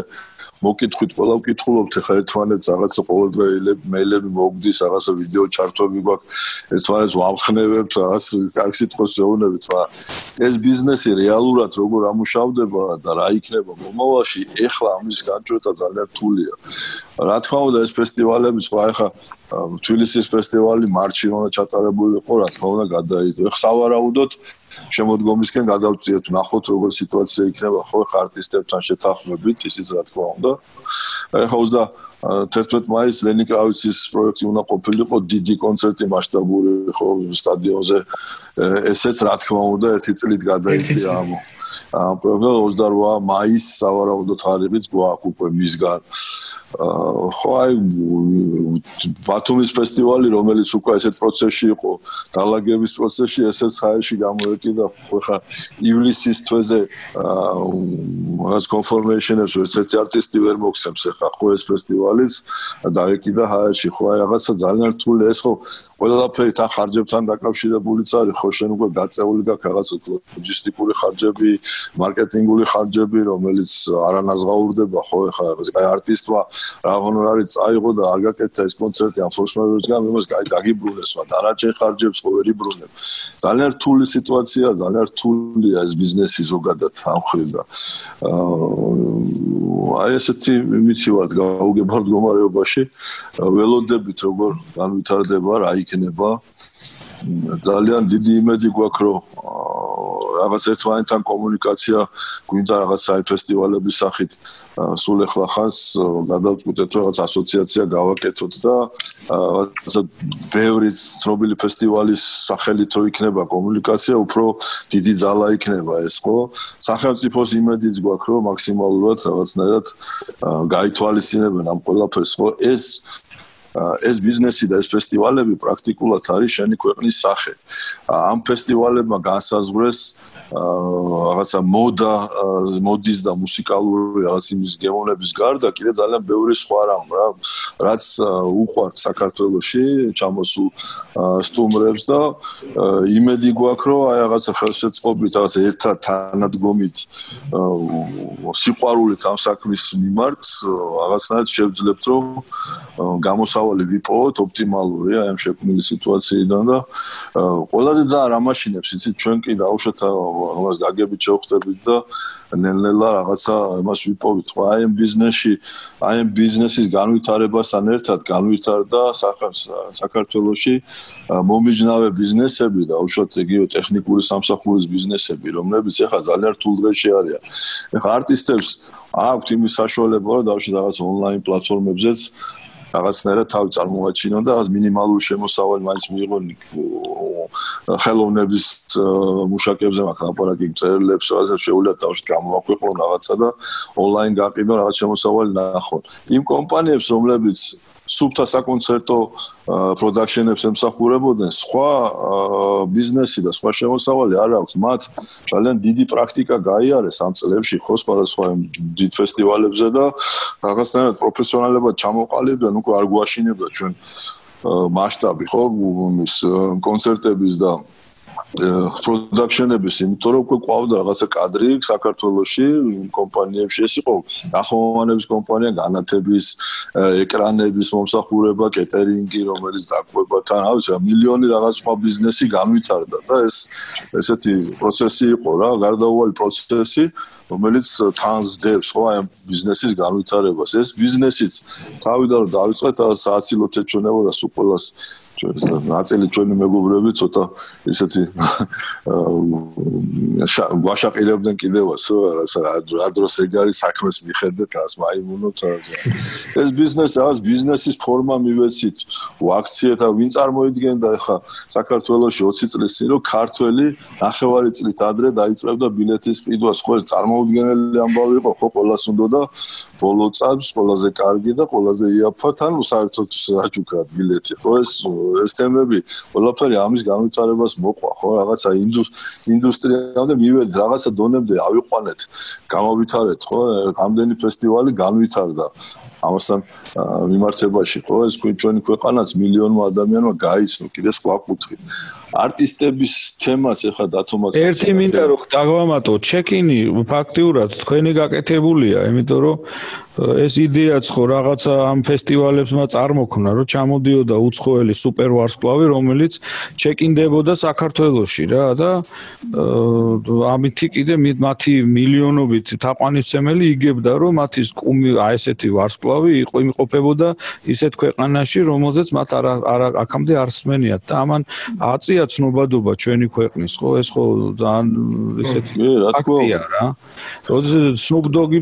მოკითხვით ყველა ვკითხულობთ ხა ერთმანეთს რაღაცა ყოველდღიურად მეილები მოგდის რაღაცა ვიდეო ჩართვები გვაქვს ერთმანეთს ვამხნევებთ რაღაც კარგ სიტყვას ვეუბნებით მაგრამ ეს ბიზნესი რეალურად როგორ ამუშავდება და რა იქნება მომავალში ეხლა ამის განჭვრეტა ძალიან რთულია რა თქმა უნდა ეს ფესტივალები სხვა ეხა თბილისის ფესტივალი მარტში უნდა ჩატარებული იყო რა თქმა უნდა გადაიდო ეხლა სავარაუდოდ შემოდგომისკენ გადავწიეთ ნახოთ როგორ სიტუაცია იქნება ხო არტისტებთან შეთანხმებით ისიც რა თქმა უნდა ეხლა 11 მაისს ლენი კრავიცის პროექტი უნდა ყოფილიყო დიდი კონცერტი მასშტაბური ხო სტადიონზე ესეც რა თქმა უნდა ერთი წლით გადაიწია ამ პროგრამა 28 მაისს სავარაუდოდ თარიღიც გვაქვს უკვე მისგან ხო აი ბათუმის ფესტივალი რომელიც უკვე ესეთ პროცესში იყო დალაგების პროცესში ესეც ხაერში გამოეკიდა ხო ხა ივლისის თვეზე რაღაც კონფორმეიშენებს ერთ-ერთი არტისტი ვერ მოგცემს ხა ხო ეს ფესტივალიც დაეკიდა ხაერში ხო აი რაღაცა ძალიან რთული ეს ხო ყველაფერი თან ხარჯებთან დაკავშირებულიც არის ხო შენ უკვე გაწეული გაქვს რაღაც ლოჯისტიკური ხარჯები მარკეტინგული ხარჯები რომელიც არანაზღაურდება ხო ხა აი არტისტმა რა ჰონორარი წაიღო და არ გაკეთდა ეს კონცერტი ამ ფორს-მაჟორისგან იმას გაგიბრუნეს მაგრამ დანარჩენ ხარჯებს ხო ვერ იბრუნებ ძალიან რთული სიტუაცია ძალიან რთულია ეს ბიზნესი ზოგადად ამ ხრივ და აი ესეთი მიცივად გაუგებარ მდგომარეობაში ველოდებით როგორ განვითარდება რა იქნება ძალიან დიდი იმედი გვაქვს რომ რაღაც ერთმანეთთან კომუნიკაცია გვინდა რაღაც საერთო ფესტივალების სახით სულ ახლა ხანს გადავწყვიტეთ რომ რაღაც ასოციაცია გავაკეთოთ და რაღაცა ბევრი ცნობილი ფესტივალის სახელით რო იქნება კომუნიკაცია უფრო დიდი ძალა იქნება ეს ხო სახელმწიფოს იმედიც გვაქვს რომ მაქსიმალურად რაღაცნაირად გაითვალისწინებენ ამ ყველაფერს ხო ეს ბიზნესი და ეს ფესტივალები პრაქტიკულად არის შენი ქვეყნის სახე. ამ ფესტივალებმა განსაზღვრეს რაღაცა მოდის და მუსიკალური რაღაც იმის გემოვნების გარდა კიდე ძალიან ბევრი სხვა რამ რა რაც უყვართ საქართველოში ჩამოსულ სტუმრებს და იმედი გვაქვს რომ აი რაღაცა ხელშეწყობით რაღაც ერთად თანადგომით სიყვარულით ამ საქმის მიმართ რაღაცნაირად შევძლებთ რომ გამოსავალი ვიპოვოთ ოპტიმალური აი ამ შექმნილი სიტუაციიდან და ყველაზე ძალიან რამაშინებს იცით ჩვენ კი დაუშვათ ამას გაგებით შევხვდებით და ნელ-ნელა რაღაცა იმას ვიპოვით ხო აი ამ ბიზნესის განვითარებასთან ერთად განვითარდა საქართველოში მომიჯნავე ბიზნესები და უშუალოდ იგივე ტექნიკური სამსახურის ბიზნესები რომლებიც ახლა ძალიან რთულ დღეში არიან ახლა არტისტებს აქვთ იმის საშუალება რომ დაუშვათ რაღაც ონლაინ პლატფორმებზეც რაღაცნაირად თავი წარმოაჩინონ და რაღაც მინიმალური შემოსავალი მაინც მიიღონ ხელოვნების მუშაკებზე მაგ ლაპარაკი წერილებს ასე შეუძლია თავში გამოაქვეყნონ რაღაცა და ონლაინ გაყიდონ რაღაც შემოსავალი ნახონ იმ კომპანიებს რომლებიც სუფთა საკონცერტო პროდაქშენებს ემსახურებოდნენ სხვა ბიზნესი და სხვა შემოსავალი არ აქვს მათ ძალიან დიდი პრაქტიკა გაიარეს ამ წლებში ხო სხვადასხვა დიდ ფესტივალებზე და რაღაცნაირად პროფესიონალებად ჩამოყალიბდნენ უკვე არ გვაშინებდა ჩვენ მასშტაბი ხო ის კონცერტების და პროდაქშენების იმიტომ რომ უკვე ყავდა რაღაცა კადრი საქართველოში კომპანიებში ეს იყო ახალმანების კომპანია განათების ეკრანების მომსახურება კეტერინგი რომელიც დაკვებათან ავიც მილიონი რაღაც სხვა ბიზნესი განვითარდა და ესეთი პროცესი იყო რა გარდაუვალი პროცესი რომელიც თანსდებს ხო აი ბიზნესის განვითარებას ეს ბიზნესიც თავიდან რომ დავიწყეთ სააცილოდ ეჩვენებოდა სულ ყველას ნაწილი ჩვენი მეგობრები ცოტა ისეთი გვაშაყილებდნენ კიდევაც რა დროს ეგ არის საქმეს მიხედეთ ას მაიმუნოთ ეს ბიზნესი რაღაც ბიზნესის ფორმა მივეცით ვაქციეთ და ვინ წარმოიდგენდა ახლა საქართველოში 20 წლის წინ რომ ქართველი 9 წლით ადრე დაიწყებდა ბილეთის ყიდვას ხო ეს წარმოუდგენელი ამბავი იყო ხო ყველას უნდოდა ბოლო წამს ყველაზე კარგი და ყველაზე იაფად ან საერთოდ საჩუქრად ბილეთი ხო ეს თემები ყველაფერი ამის განვითარებას მოყვა ხო რაღაცა ინდუსტრიამდე მივედით რაღაცა დონემდე ავიყვანეთ გამოვითარეთ ხო ამდენი ფესტივალი განვითარდა ამასთან მიმართებაში ხო ეს ჩვენი ქვეყანაც მილიონმა ადამიანმა გაიცნო კიდე სხვა კუთხით არტისტების თემას ეხლა დათომას ერთი მინდა რომ დაგვამატო ჩეკინი ფაქტიურად თქვენი გაკეთებულია იმიტომ რომ ეს იდეაც ხო რაღაცა ამ ფესტივალებსმა წარმოქმნა რომ ჩამოდიოდა უცხოელი სუპერვარსკვლავი რომელიც ჩეკინდებოდა საქართველოში რა და ამითი კიდე მათი მილიონობით თაყვანისმცემელი იგებდა რომ მათი კუმი აი ესეთი ვარსკვლავი იმყოფებოდა ისეთ ქვეყანაში რომელზეც მათ არ აქამდე არ სმენიათ და ამან აწია ცნობადობა ჩვენი ქვეყნის ხო ეს ხო ძალიან ისეთი ფაქტია რა როდესაც Snoop Doggy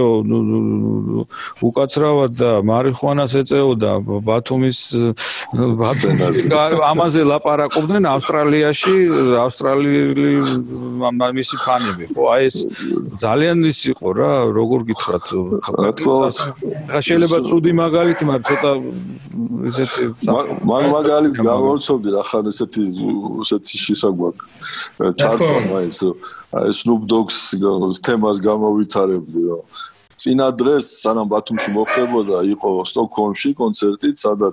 უკაცრავად და მარიხუანას ეწეოდა ბათუმის ამაზე ლაპარაკობდნენ ავსტრალიაში ავსტრალიელი მისი ფანები ხო აი ეს ძალიან ის იყო რა როგორ გითხრათ ხა შეიძლება ცუდი მაგალითი მაგრამ ცოტა ესეთი მაგალითს გამოვცობდი რა ხარ ესეთი შესაგვაქვს ჩარტომა ეს Snoop Dogg's თემას გამოვითარებდი რომ წინა დღეს სანამ ბათუმში მოხდებოდა იყო სტოკჰოლმში კონცერტი სადაც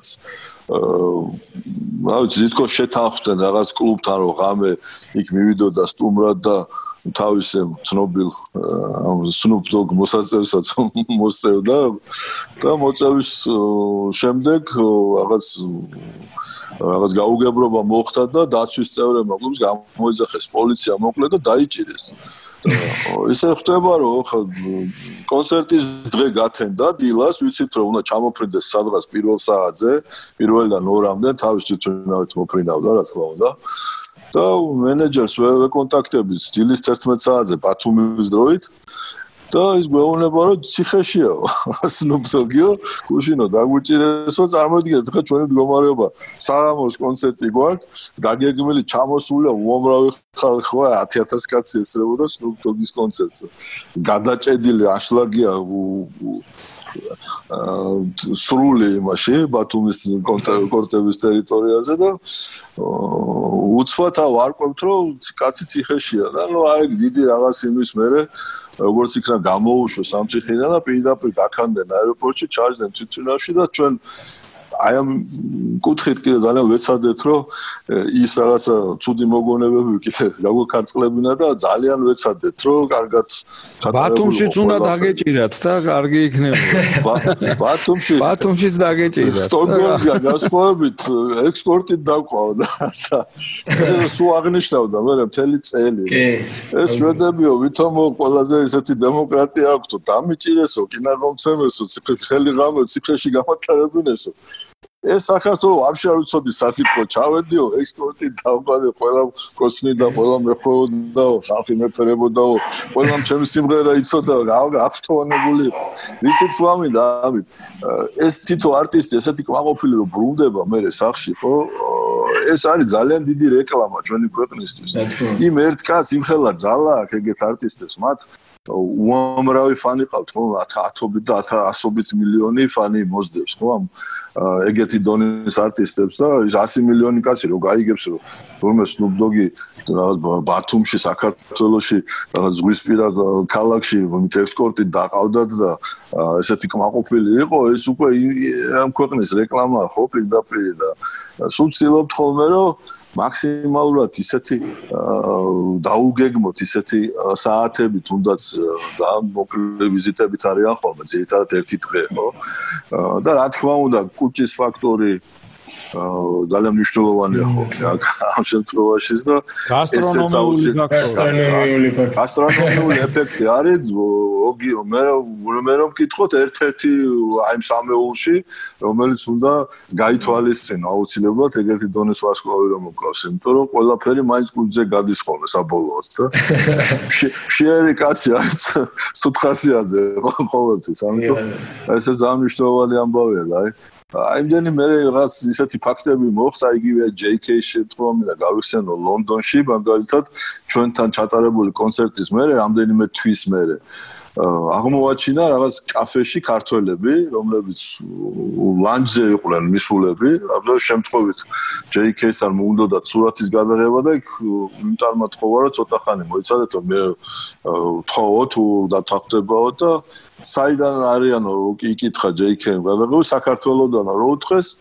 თვითონ შეთანხმდნენ რაღაც კლუბთან რომ ღამე იქ მივიდოდა სტუმრად და თავის ცნობილ Snoop Dogg მოსაწევსაც მოსწევდა და მოწევის შემდეგ რაღაც გაუგებრობა მოხდა და დაცვის წევრებმა კლუბს გამოიძახეს პოლიცია მოკლედ და დაიჭირეს. ისე ხდება რომ ხო კონცერტის დღე გათენდა დილას ვიცით რომ უნდა ჩამოფრინდეს სადღაც პირველ საათზე პირველიდან 2-მდე თავის თვითონავით მოფრინავდა რა თქმა უნდა და მენეჯერს ვეკონტაქტებით დილის 11 საათზე ბათუმის დროით და ის გვეუბნება რომ ციხეშია Snoop Dogg-ო გუშინო დაგვიჭირესო წარმოიდგინეთ ხა ჩვენი მდგომარეობა საღამოს კონცერტი გვაქვს დაგეგმილი ჩამოსულია უამრავი ხალხი 10000 კაცი ესწრებოდა Snoop Dogg-ის კონცერტს გადაჭედილი აშლაგია სრული იმაში ბათუმის კონცერტების ტერიტორიაზე და უცბად ვარკვევთ რომ კაცი ციხეშია და ნუ აი დიდი რაღაც იმის მერე როგორც იქნა გამოუშვეს ამ ციხიდან და პირდაპირ გაქანდნენ აეროპორტში ჩარჯდნენ თვითონავში და ჩვენ აი ამ კუთხით კიდე ძალიან ვეცადეთ რომ ის რაღაცა ცუდი მოგონებები კიდე გაგვეკარწყლებინა და ძალიან ვეცადეთ რომ კარგად ბათუმშიც უნდა დაგეჭირათ და კარგი იქნებოდა ბათუმშიც დაგეჭირათ სტოკჰოლმში გასხოვებით ექსპორტით დავყავდა და სულ აღნიშნავდა მე მთელი წელი ეს შვედებიო ვითომ ყველაზე ესეთი დემოკრატია აქვთ დამიჭირესო კინაღომცემესო ციხელი ღამე ციხეში გამატარებინესო ეს საქართველოს ვაფშე არ უცოდი საკითხო ჩავედიო ექსპორტით დავყავდი ყველა კოცნი და ყველა მეხოვოდაო ხალხი მეფერებოდაო ყველამ ჩემი სიმღერა იცოდა აფრთხონებული ვიცით თქვა მინდა ამით ეს თითო არტისტი ესეთი კმაყოფილი რომ ბრუნდება მე სახში ხო ეს არის ძალიან დიდი რეკლამა ჩვენი ქვეყნისთვის იმ ერთ კაცს იმხელა ძალა აქვს ეგეთ არტისტებს მათ უამრავი ფანი ყავთ ხო 10-ობით და 100-ობით მილიონი ფანი მოსდევს ხო ამ ეგეთი დონის არტისტებს და ის 100 მილიონი კაცი რო გაიგებს რომ თორმე Snoop Dogg-ი რაღაც ბათუმში საქართველოში რაღაც ზღვისპირა ქალაქში ექსპორტით დაყავდათ და ესეთი კმაყოფილი იყო ეს უკვე ამ ქვეყნის რეკლამა ხო პირდაპირ და სულ ცდილობთ ხოლმე რომ მაქსიმალურად ისეთი დაუგეგმოთ ისეთი საათები თუნდაც და მოკლე ვიზიტებით არიან ხოლმე ძირითადად ერთი დღე ხო და რა თქმა უნდა კუჭის ფაქტორი ძალიან მნიშვნელოვანია ხო ამ შემთხვევაში და გასტრონომიული ეფექტი არის ოგიო მე რომ მკითხოთ ერთ-ერთი აი სამეულში რომელიც უნდა გაითვალისწინო აუცილებლად ეგეთი დონის ვარსკვლავი რომ მოკავს იმიტომ რომ ყველაფერი მაინც კუჭზე გადის ხოლმე საბოლოოდ და შეერი კაცი არის სუთხასიაძე ყოველთვის ამიტომ ესე ძალიან მნიშვნელოვანი ამბავია და აიმდენი მე რაღაც ისეთი ფაქტები მოხდა იგივე JK შემთხვევაში და გავიხსენო ლონდონში მაგალითად ჩვენთან ჩატარებული კონცერტის მერე რამდენიმე თვის მერე აღმოაჩინა რაღაც კაფეში ქართველები რომლებიც ლანჩზე იყვნენ მისულები აბსოლუტურად შემთხვევით JK-სთან მოუნდათ სურათის გადაღება და იქ იმტარმა თხოვა რომ ცოტა ხანი მოიცადეთო მე თხოვო თუ დათანხმდებაო და საიდან არიანო იკითხა JK-მ გადაღება საქართველოდანო რო უთხრეს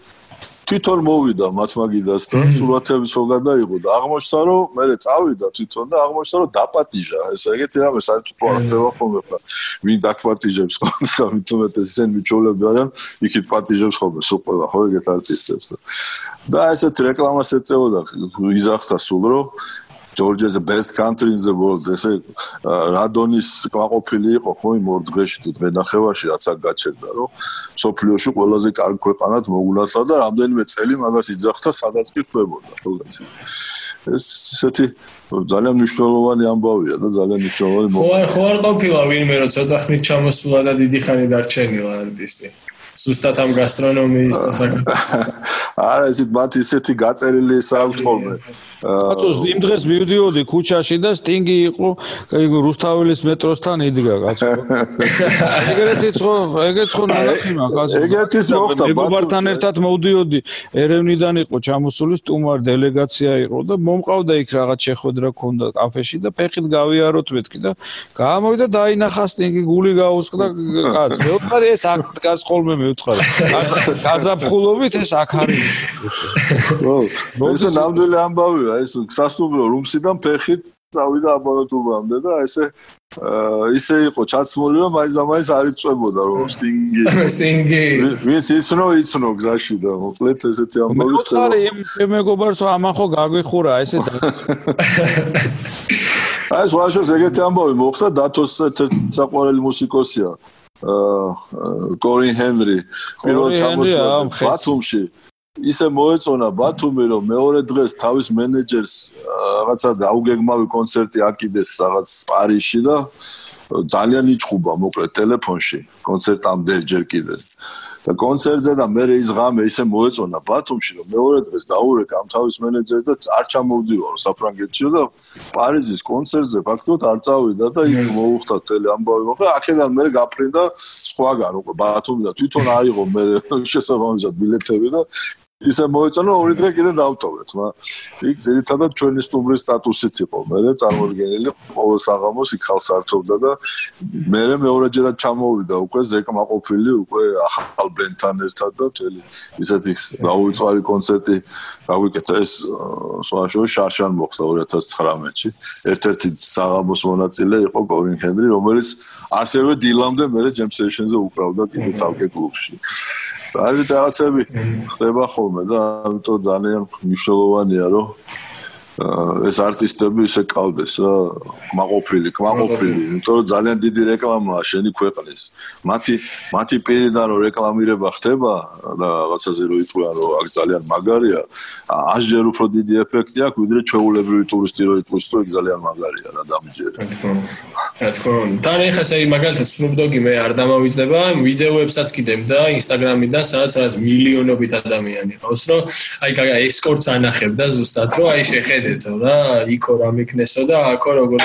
თვითონ მოვიდა მათმაგიდასთან, სურათები ხო გადაიღო და აღმოჩნდა რომ მე წავიდა თვითონ და აღმოჩნდა რომ დაპატიჟა. ესე ეგეთი რამე საერთოდ არ ხდება ხოლმე. ვინ დაპატიჟებს ხოლმე, თუმცა ისინი მიჩოლები არიან, იქით პატიჟებს ხოლმე სულ ყველა ხო ეგეთ არტისტებს. და ესეთ რეკლამას ეწეოდა იზახთა სულ რომ Georgia is the best country in the world. ესე რადონის კმაყოფილი იყო ხო იმ ორ დღეში თუ დღენახევარში რაც აქ გაჩერდა რომ სოფლიოში ყველაზე კარგი ქვეყანად მოგულაცა და რამდენიმე წელი მაგას იძახდა სადაც კი ხდებოდა თორემ ეს ისეთი ძალიან მნიშვნელოვანი ამბავია და ძალიან მნიშვნელოვანი ხო არ ყოფილა ვინმე რომ ცოტა ხნით ჩამოსულა და დიდი ხანი დარჩენილა არტისტი ზუსტად ამ გასტრონომიის და არა ისეთ მათ ისეთი გაწერილი საუბრ ხოლმე კაცოს იმ დღეს მივდიოდი ქუჩაში და სტინგი იყო რუსთაველის მეტროსთან იდგა კაცო ეგრეთიც ხო ნახიმა კაცო ეგრეთის მოხდა მეგობართან ერთად მოვდიოდი ერევნიდან იყო ჩამოსული სტუმარ დელეგაცია იყო და მომყავდა იქ რაღაც შეხვედრა ქონდა კაფეში და ფეხით გავიაროთ მეთქი და გამოვიდა დაინახა სტინგი გული გაუსყდა კაცს მეუთხარი ეს აქ დგას ხოლმე მეუთხარი გაზაფხულობით ეს აქ არის ხო ეს ნამდვილი ამბავია ეს სასტუმრო რუმსიდან ფეხით წავიდა აბანატუბამდე და ისე იყო ჩაცმული რომ მაინც არ იწვებოდა რომ სტინგი ვინც იცნო გზაში და მოკლედ ესეთი ამბავი ხდება მე მეგობარს ამან ხო გაგვიხურა ესე ეს ვაშოს ეგეთი ამბავი მოხდა დათოს ერთ-ერთი საყვარელი მუსიკოსია კორინ ჰენრი პირველ ჩამოსვლაზე ბათუმში ისე მოეწონა ბათუმი რომ მეორე დღეს თავის მენეჯერს რაღაცა დაუგეგმავი კონცერტი აკიდეს რაღაც პარიზში და ძალიან იჭხუბა მოკლედ ტელეფონში კონცერტამდე ჯერ კიდე და კონცერტზე და მე ის ღამე ისე მოეწონა ბათუმში რომ მეორე დღეს დაურეკა ამ თავის მენეჯერს და არ ჩამოვდივარო საფრანგეთში და პარიზის კონცერტზე ფაქტობრივად არ წავიდა და იქ მოუხდა თელი ამბავი მოხდა აქედან მე გაფრინდა სხვაგან უკვე ბათუმიდან თვითონ აიღო მე შესაბამისად ბილეთები და ისე მოეწონა ორი დღე კიდე დავტოვეთ იქ ძირითადად ჩვენი სტუმრის სტატუსით იყო მე წარმოდგენილი ყოველ საღამოს იქ ხალხს ართობდა და მე მეორეჯერად ჩამოვიდა უკვე ზეკმაყოფილი უკვე ახალ ბენდთან ერთად და მთელი ისეთი დაუვიწყარი კონცერტი გავიკეთა ეს სვაშო შარშან მოხდა 2019-ში ერთ-ერთი საღამოს მონაწილე იყო კორინ ჰენრი რომელიც ასევე დილამდე მე ჯემ სეშენზე უკრავდა კიდე ცალკე კლუბში აი დაასები ხდება ხოლმე და ამიტომ ძალიან მნიშვნელოვანია რომ ეს არტისტები ისე ყავდეს რა კმაყოფილი იმიტომ რომ ძალიან დიდი რეკლამაა შენი ქვეყნის მათი პირიდან რომ რეკლამირება ხდება და რაღაცაზე რომ იტყვიან რომ აქ ძალიან მაგარია 100-ჯერ უფრო დიდი ეფექტი აქვს ვიდრე ჩვეულებრივი ტურისტი რომ იტყვის რომ იქ ძალიან მაგარია რა დამჯერა რა თქმა უნდა და ეხლა ესე მაგალითად Snoop Dogg-ი მე არ დამავიწყდება ვიდეოებსაც კიდევდა Instagram-იდან სადაც რაღაც მილიონობით ადამიანი ყავს რომ აი ესკორტს ანახებდა ზუსტად რომ აი შეხედეთო რა იქო რა მიქნესო და აქო როგორ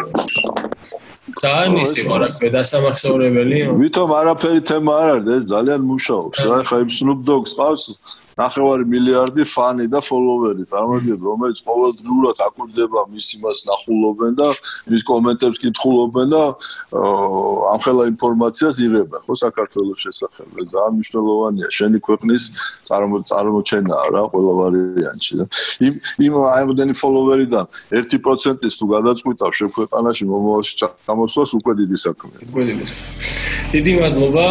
ძალიან ისი ხო რა ქვედასამახსოვრებელი ვითომ არაფერი თემა არ არის ეს ძალიან მუშაობს რა ხა იმ Snoop Dogg-ს ყავს 9 მილიარდი ფანი და ფოლოვერი წარმოგიდგენთ რომელიც ყოველდღურად აკვირდება მის იმას ნახულობენ და მის კომენტებს კითხულობენ და ამხელა ინფორმაციას იღებენ ხო საქართველოს შესახებ ძალიან მნიშვნელოვანია შენი ქვეყნის წარმოჩენაა რა ყველა ვარიანტში და იმ აიმდენი ფოლოვერიდან 1%-ის თუ გადაწყვიტავ შექვეყანაში მომავალში ჩამოსვლას უკვე დიდი საქმეა დიდი მადლობა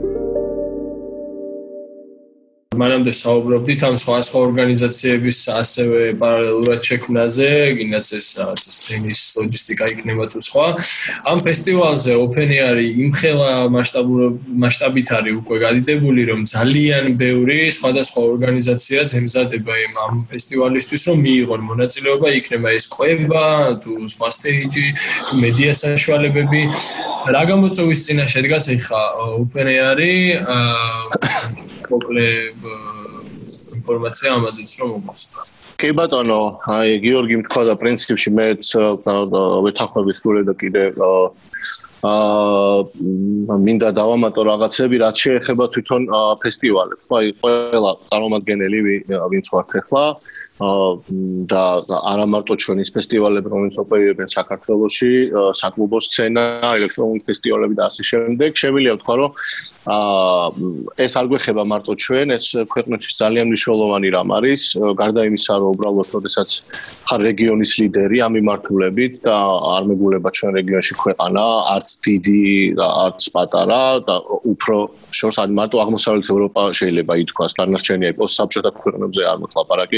მანამდე საუბრობდით ამ სხვა ორგანიზაციების ასევე პარალელურად შექმნაზე, გინდაც ეს სცენის ლოჯისტიკა იქნება თუ სხვა. ამ ფესტივალზე ოპენი არის იმხელა მასშტაბით არის უკვე გადიდებული, რომ ძალიან ბევრი სხვადასხვა ორგანიზაცია ზემზადება ამ ფესტივალისთვის, რომ მიიღონ მონაწილეობა, იქნება ეს ყვება, თუ სხვა სტეიჯი, თუ მედია საშუალებები. რა გამოწვევის წინაშე დგას ეხა ოპენი არის მოკლე ინფორმაცია ამაზეც რომ მოგწოდოთ. კი ბატონო, აი გიორგი თქვა და პრინციპში მეც ვეთანხმები სულ და კიდე მინდა დავამატო რაღაცები, რაც შეეხება თვითონ ფესტივალებს. ყველა წარმომადგენელი ვინც ვართ ახლა და არა მარტო ჩვენის ფესტივალები, რომელიც ოპერირებენ საქართველოში, საკლუბო სცენა, ელექტრონული ფესტივალები და ასე შემდეგ, შემიძლია ვთქვა, რომ ეს არ გვეხება მარტო ჩვენ, ეს ქვეყნებში ძალიან მნიშვნელოვანი რამ არის, გარდა იმისა, რომ უბრალოდ შესაძაც ხარ რეგიონის ლიდერი ამ მიმართულებით და არ მეგულება ჩვენ რეგიონში ქვეყანა, არც დიდი და არც პატარა და უფრო შორს არ მარტო აღმოსავლეთ ევროპა შეიძლება ითქვას, დანარჩენი აი პოსტსაბჭოთა ქვეყნებზე არ მოხლაპარაკი,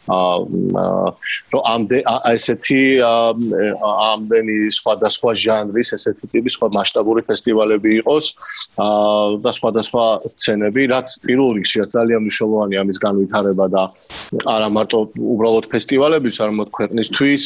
რომ ესეთი ამდენი სხვადასხვა ჟანრის, ესეთი ტიპის სხვა მასშტაბური ფესტივალები იყოს და სხვადასხვა სცენები, რაც პირველ რიგში ძალიან მნიშვნელოვანია ამის განვითარება და არა მარტო უბრალოდ ფესტივალების, არამედ ქვეყნისთვის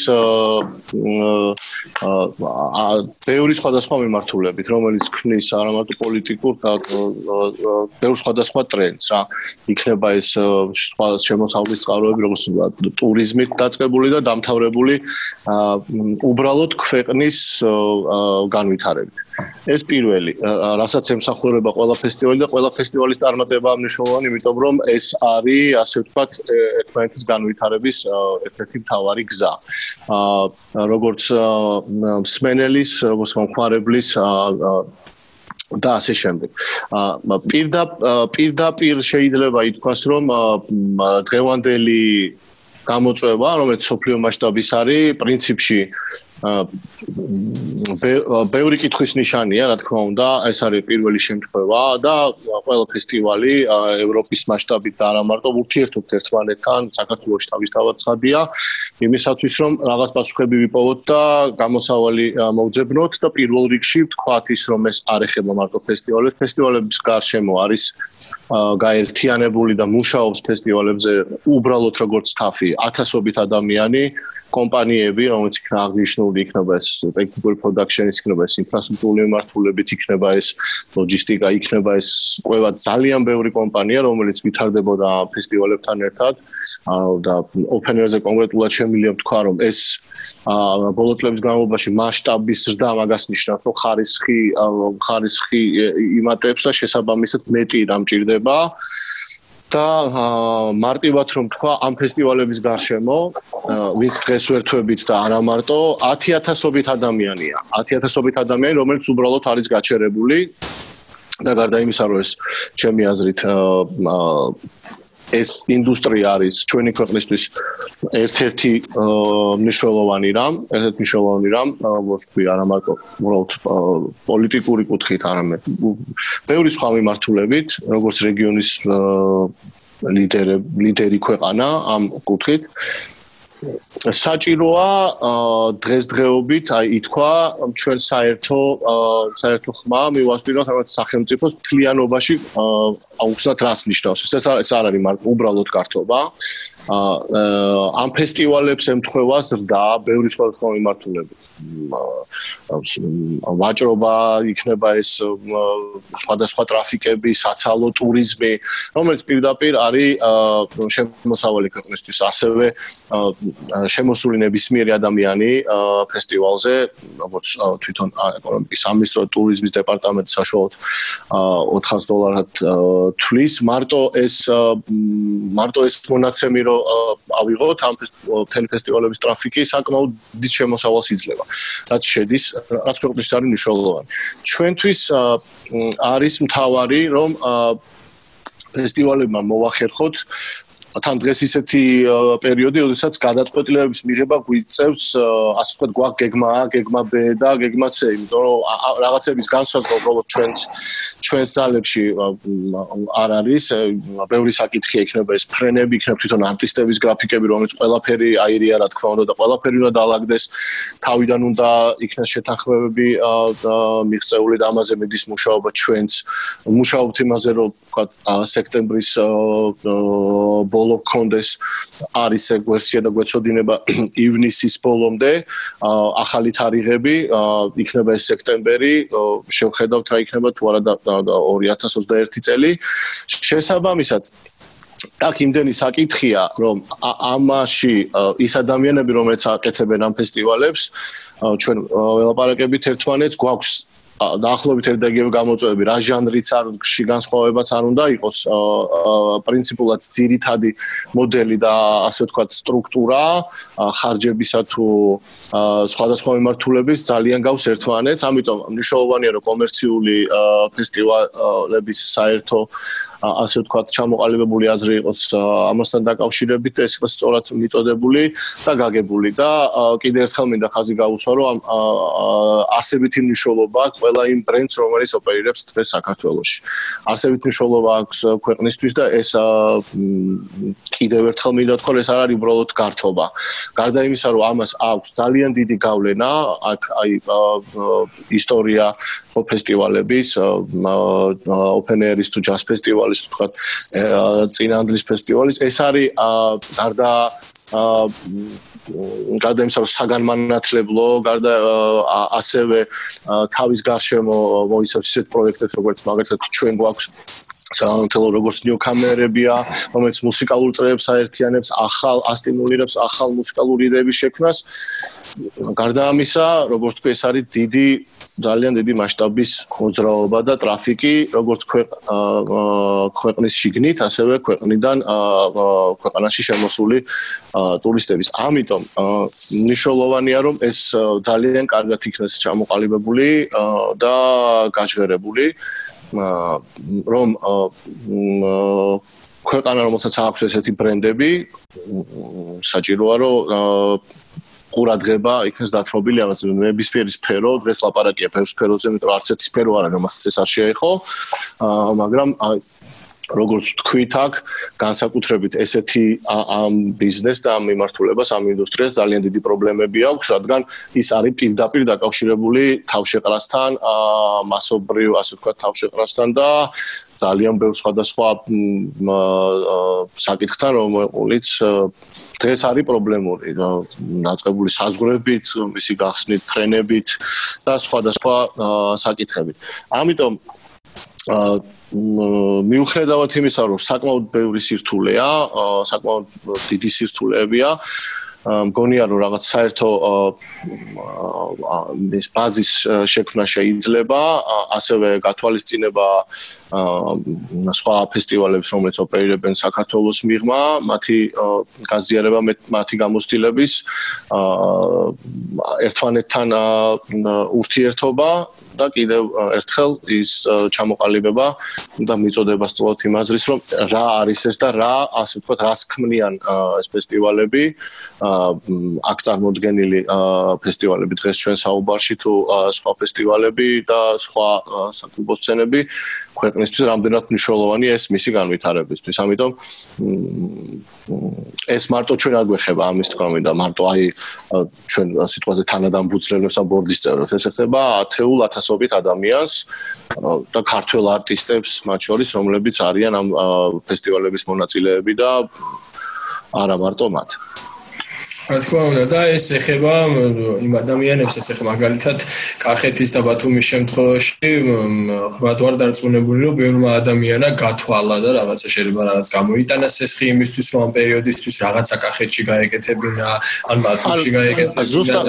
ბევრი სხვადასხვა მიმართულებით, რომელიც ქმნის არა მარტო პოლიტიკურ და ბევრ სხვადასხვა ტრენდს რა. იქნება ეს სხვა შემოსავლის წყაროები, როგორც ტურიზმით დაწყებული და დამთავრებული უბრალოდ ქვეყნის განვითარებით. ეს პირველი, რასაც ემსახურება ყველა ფესტივალი და ყველა ფესტივალის წარმატება მნიშვნელოვანი, იმიტომ რომ ეს არის, ასე ვთქვათ, ერთმანეთის განვითარების ერთ-ერთი მთავარი გზა. როგორც მსმენელის, როგორც მომხმარებლის და ასე შემდეგ. პირდაპირ შეიძლება ითქვას, რომ დღევანდელი გამოწვევა, რომელიც სოფლიო მასშტაბის არის, პრინციპში ბევრი კითხვის ნიშანია, რა თქმა უნდა, ეს არის პირველი შემთხვევა და ყველა ფესტივალი ევროპის მასშტაბით და არა მარტო ურთიერთობთ ერთმანეთთან, საქართველოში თავისთავად ცხადია, იმისათვის რომ რაღაც პასუხები ვიპოვოთ და გამოსავალი მოვძებნოთ და პირველ რიგში ვთქვათ ის, რომ ეს არ ეხება მარტო ფესტივალებს, ფესტივალების გარშემო არის გაერთიანებული და მუშაობს ფესტივალებზე უბრალოდ როგორც სტაფი, ათასობით ადამიანი, კომპანიები, რომელიც იქნება აღნიშნული, იქნება ეს ტექნიკური პროდაქშენის, იქნება ეს ინფრასტრუქტურული მიმართულებით, იქნება ეს ლოჯისტიკა, იქნება ეს ყველა ძალიან ბევრი კომპანია, რომელიც ვითარდებოდა ფესტივალებთან ერთად და ოპენერზე კონკრეტულად შემიძლია ვთქვა, რომ ეს ბოლო წლების განმავლობაში მასშტაბის ზრდა მაგას ნიშნავს, რომ ხარისხი იმატებს და შესაბამისად მეტი რამ ჭირდება. და მარტივად რომ თქვა ამ ფესტივალების გარშემო ვინც დღეს ვერთვებით და არა მარტო 10,000-ობით ადამიანია 10,000-ობით ადამიანი რომელიც უბრალოდ არის გაჩერებული და გარდა იმისა რომ ეს ჩემი აზრით ეს ინდუსტრია არის ჩვენი ქვეყნისთვის ერთ-ერთი მნიშვნელოვანი რამ როგორც ვთქვი არა მარტო უბრალოდ პოლიტიკური კუთხით არამედ ბევრი სხვა მიმართულებით როგორც რეგიონის ლიდერი ქვეყანა ამ კუთხით საჭიროა დღესდღეობით აი ითქვა ჩვენ საერთო ხმა მივასწროთ რაღაც სახელმწიფოს მთლიანობაში აუხსნათ რას ნიშნავს ეს არ არის მარტო უბრალოდ კარტობა ამ ფესტივალებს ემთხვევა ზრდა ბევრი სხვადასხვა მიმართულებით ვაჭრობა იქნება ეს სხვადასხვა ტრაფიკები საცალო ტურიზმი რომელიც პირდაპირ არის შემოსავალი ქვეყნისთვის ასევე შემოსული ნებისმიერი ადამიანი ფესტივალზე როგორც თვითონ ეკონომიკის სამინისტრო ტურიზმის დეპარტამენტი საშუალოდ $400 თვლის მარტო ეს მონაცემი რომ ავიღოთ ამ ფესტივალების ტრაფიკი საკმაოდ დიდ შემოსავალს იძლევა რაც შედის რაც ქვეყნის არის მნიშვნელოვანი ჩვენთვის არის მთავარი რომ ფესტივალებმა მოვახერხოთ თან დღეს ისეთი პერიოდი, როდესაც გადაწყვეტილებების მიღება გვიწევს, ასე ვთქვათ, გვაქვს გეგმა B და გეგმა C, იმიტომ რომ რაღაცების განსაზღვრა უბრალოდ ჩვენს ძალებში არ არის, ბევრი საკითხია იქნება ეს ფრენები, იქნება თვითონ არტისტების გრაფიკები, რომელიც ყველაფერი აირია, რა თქმა უნდა, და ყველაფერი უნდა დაალაგდეს, თავიდან უნდა იქნას შეთანხმებები მიღწეული და ამაზე მიდის მუშაობა ჩვენც. მუშაობთ იმაზე, რომ ვთქვათ, სექტემბრის ბოლო კონდეს არის ეგ ვერსია და გვეცოდინება ივნისის ბოლომდე ახალი თარიღები იქნება ეს სექტემბერი შევხედავთ რა იქნება თუ არა და 2021 წელი შესაბამისად აქ იმდენი საკითხია რომ ამაში ის ადამიანები რომელიც აკეთებენ ამ ფესტივალებს ჩვენ ველაპარაკებით ერთმანეთს გვაქვს დაახლოებით ერთდაგები გამოწვევები რა ჟანრიც არ განსხვავებაც არ უნდა იყოს პრინციპულად ძირითადი მოდელი და ასე ვთქვათ სტრუქტურა ხარჯებისა თუ სხვადასხვა მიმართულების ძალიან გავს ერთმანეთს ამიტომ მნიშვნელოვანია რომ კომერციული ფესტივალების საერთო ასე ვთქვათ ჩამოყალიბებული აზრი იყოს ამასთან დაკავშირებით ეს იყო სწორად მიწოდებული და გაგებული და კიდევ ერთხელ მინდა ხაზი გაუსვა რომ არსებითი მნიშვნელობა აქვს ყველა იმ ბრენდს რომელიც ოპერირებს დღეს საქართველოში არსებითი მნიშვნელობა აქვს ქვეყნისთვის და ეს კიდევ ერთხელ მინდა ვთქვა ეს არ არის უბრალოდ გართობა გარდა იმისა რომ ამას აქვს ძალიან დიდი გავლენა აქ აი ისტორია ფესტივალების open air-ის თუ jazz ფესტივალის თუ თქვა წინანდლის ფესტივალის ეს არის გარდა იმისა რომ საგანმანათლებლო გარდა ასევე თავის გარშემო მოიცავს ისეთ პროექტებს როგორც მაგალითად ჩვენ გვაქვს სამართლო როგორც ნიუკამერებია რომელიც მუსიკალურ წრეებს აერთიანებს ასტიმულირებს ახალ მუსიკალურ იდეების შექმნას გარდა ამისა როგორც თქვი ეს არის ძალიან დიდი მასშტაბის მოძრაობა და ტრაფიკი როგორც ქვეყნის შიგნით ასევე ქვეყნიდან ქვეყანაში შემოსული ტურისტების ამიტომ მნიშვნელოვანია რომ ეს ძალიან კარგად იქნეს ჩამოყალიბებული და გაჟღერებული რომ ქვეყანა რომელსაც აქვს ესეთი ბრენდები საჭიროა რომ ყურადღება იქნეს დათმობილი ამას ნებისმიერი სფერო დღეს ლაპარაკია ბევრ სფეროზე იმიტომ რომ არც ერთი სფერო არ არის რომელსაც ეს არ შეეხო მაგრამ როგორც თქვით აქ განსაკუთრებით ესეთი ამ ბიზნეს და ამ მიმართულებას ამ ინდუსტრიას ძალიან დიდი პრობლემები აქვს რადგან ის არის პირდაპირ დაკავშირებული თავშეყრასთან მასობრივ ასე ვთქვათ თავშეყრასთან და ძალიან ბევრ სხვადასხვა საკითხთან რომელიც დღეს არის პრობლემური დაწყებული საზღვრებით მისი გახსნით ფრენებით და სხვადასხვა საკითხებით ამიტომ მიუხედავად იმისა რომ საკმაოდ ბევრი სირთულეა საკმაოდ დიდი სირთულეებია მგონია რომ რაღაც საერთო ეს ბაზის შექმნა შეიძლება ასევე გათვალისწინება სხვა ფესტივალებს რომელიც ოპერირებენ საქართველოს მიღმა მათი გაზიარება მათი გამოცდილების ერთმანეთთან ურთიერთობა და კიდევ ერთხელ ის ჩამოყალიბება და მიწოდება სწორად იმ აზრის რომ რა არის ეს და რა ასე ვთქვათ რას ქმნიან ეს ფესტივალები აქ წარმოდგენილი ფესტივალები დღეს ჩვენ საუბარში თუ სხვა ფესტივალები და სხვა საკლუბო სცენები ქვეყნისთვის რამდენად მნიშვნელოვანია ეს მისი განვითარებისთვის ამიტომ ეს მარტო ჩვენ არ გვეხება ამის თქმა და მარტო აი ჩვენ სიტყვაზე თანადამფუძნებლებს ან ბორდის წევრებს ეს ეხება ათეულ ათასობით ადამიანს და ქართველ არტისტებს მათ შორის რომლებიც არიან ამ ფესტივალების მონაწილეები და არა მარტო მათ რა თქმა უნდა და ეს ეხება იმ ადამიანებს ეს ეხება მაგალითად კახეთის და ბათუმის შემთხვევაში ხმად ვარ დარწმუნებული რომ ბევრმა ადამიანმა გათვალა და რაღაცა შეიძლება რაღაც გამოიტანა სესხი იმისთვის რომ ამ პერიოდისთვის რაღაცა კახეთში გაეკეთებინა ან ბათუმში გაეკეთებინა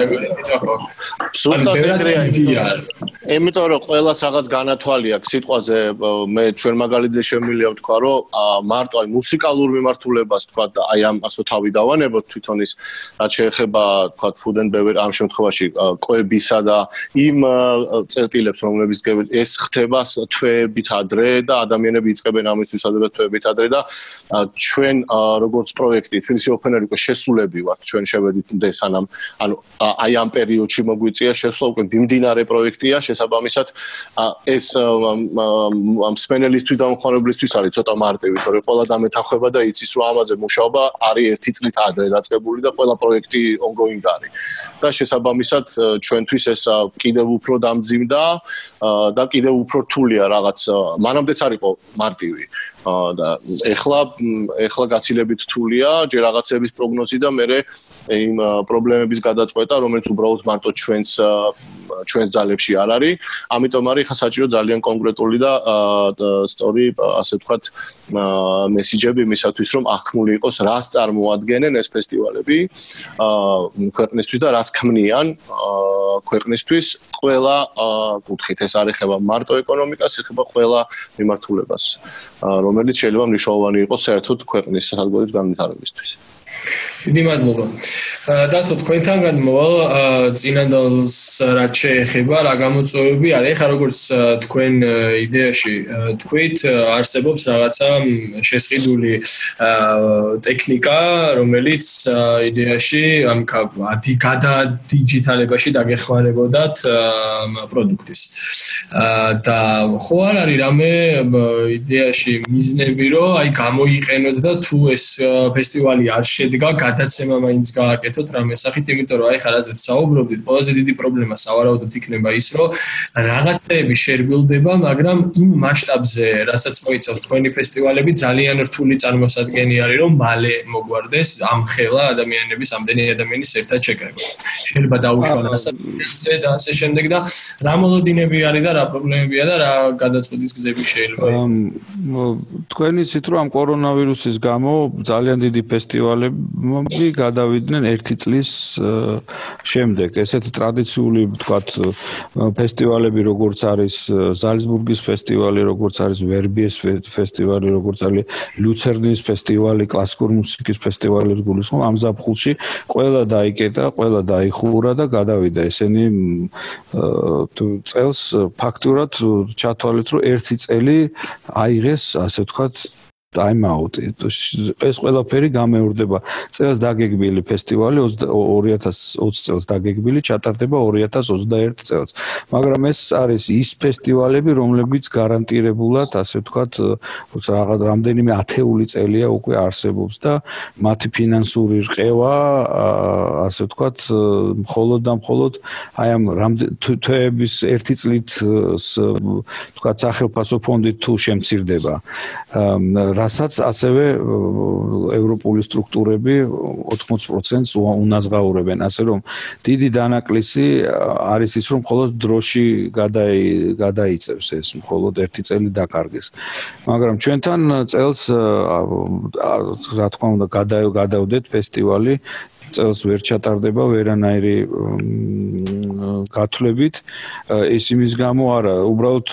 იმიტომ რომ ყველას რაღაც განათვალი აქვს სიტყვაზე მე ჩვენ მაგალითზე შემიძლია ვთქვა რომ მარტო აი მუსიკალურ მიმართულებას თქვა და აი ამ ასო თავი დავანებოთ თვითონ ის რაც შეეხება თქვა food and beverage ამ შემთხვევაში კვებისა და იმ წერტილებს რომლებიც ეს ხდება თვეებით ადრე და ადამიანები იწყებენ ამისთვის ადრე თვეებით ადრე და ჩვენ როგორც პროექტი თბილისი open air უკვე შესულები ვართ ჩვენ შევედით სანამ ანუ აი ამ პერიოდში მოგვიწია შესვლა უკვე მიმდინარე პროექტია შესაბამისად ეს ამ სპენელისთვის და მომხმარებლისთვის არის ცოტა მარტივი თორე ყველა დამეთანხმება და იცის რომ ამაზე მუშაობა არის ერთი წლით ადრე დაწყებული და ყველა პროექტი ongoing არის და შესაბამისად ჩვენთვის ეს კიდევ უფრო დამძიმდა და კიდევ უფრო რთულია რაღაც მანამდეც არ იყო მარტივი და ეხლა გაცილებით რთულია ჯერ რაღაცების პროგნოზი და მე იმ პრობლემების გადაწყვეტა, რომელიც უბრალოდ მარტო ჩვენს ძალებში არ არის. ამიტომ არის ხა საჭირო ძალიან კონკრეტული და სწორი, ასე ვთქვათ, მესიჯები იმისათვის, რომ აღქმული იყოს, რას წარმოადგენენ ეს ფესტივალები ქვეყნისთვის და რას ქმნიან ქვეყნისთვის. ყველა კუთხით ეს არ ეხება მარტო ეკონომიკას, ეხება ყველა მიმართულებას, რომელიც შეიძლება მნიშვნელოვანი იყოს საერთოდ ქვეყნის საზღვაო განვითარებისთვის. დიდი მადლობა. დათო, თქვენთან გადმოვალ წინანდალს რაც შეეხება, რა გამოწვევები არის? ეხლა როგორც თქვენ იდეაში თქვით, არსებობს რაღაცა შესყიდული ტექნიკა, რომელიც იდეაში გადადიჯიტალებაში დაგეხმარებოდათ პროდუქტის. და ხო არ არის რამე იდეაში მიზნები, რომ აი გამოიყენოთ და თუ ეს ფესტივალი არ შედგა, გადაცემა მაინც გააკეთოთ რამე სახით, იმიტომ რომ აი ხა რაზეც საუბრობდით, ყველაზე დიდი პრობლემა სავარაუდოდ იქნება ის, რომ რაღაცები შერბილდება, მაგრამ იმ მასშტაბზე, რასაც მოიცავს თქვენი ფესტივალები, ძალიან რთული წარმოსადგენი არის, რომ მალე მოგვარდეს ამ ხელა ადამიანების, ამდენი ადამიანის ერთად შეკრება. შეიძლება დაუშვა მასშტაბზე და ასე შემდეგ და რა მოლოდინები არის და რა პრობლემებია და რა გადაწყვეტის გზები შეიძლება იყოს. თქვენ იცით, რომ ამ კორონავირუსის გამო ძალიან დიდი ფესტივალები გადავიდნენ 1 წლის შემდეგ. ესეთი ტრადიციული, ვთქვათ, ფესტივალები, როგორც არის ზალცბურგის ფესტივალი, როგორც არის ვერბიეს ფესტივალი, როგორც არის ლუცერნის ფესტივალი, კლასიკური მუსიკის ფესტივალებს გულისხმობ. ამ ზაფხულში ყველა დაიკეტა, ყველა დაიხურა და გადავიდა. ესენი წელს ფაქტურად ჩათვალეთ, რომ 1 წელი აიღეს, ასე ვთქვათ, time-out. ეს ყველაფერი გამეორდება. წელს დაგეგმილი ფესტივალი 2020 წელს დაგეგმილი, ჩატარდება 2021 წელს. მაგრამ ეს არის ის ფესტივალები, რომლებიც გარანტირებულად, ასე ვთქვათ, რამდენიმე ათეული წელია უკვე არსებობს და მათი ფინანსური რყევა, ასე ვთქვათ, მხოლოდ და მხოლოდ აი ამ თვეების 1 წლით, ვთქვათ, სახელმწიფო ფონდით თუ შემცირდება. რასაც ასევე ევროპული სტრუქტურები 80%-ს უნაზღაურებენ, ასე რომ დიდი დანაკლისი არის ის, რომ მხოლოდ დროში გადაიწევს ეს, მხოლოდ 1 წელი დაკარგეს. მაგრამ ჩვენთან წელს, რა თქმა უნდა, გადავდეთ ფესტივალი, წელს ვერ ჩატარდება ვერანაირი გათვლებით. ეს იმის გამო არა, უბრალოდ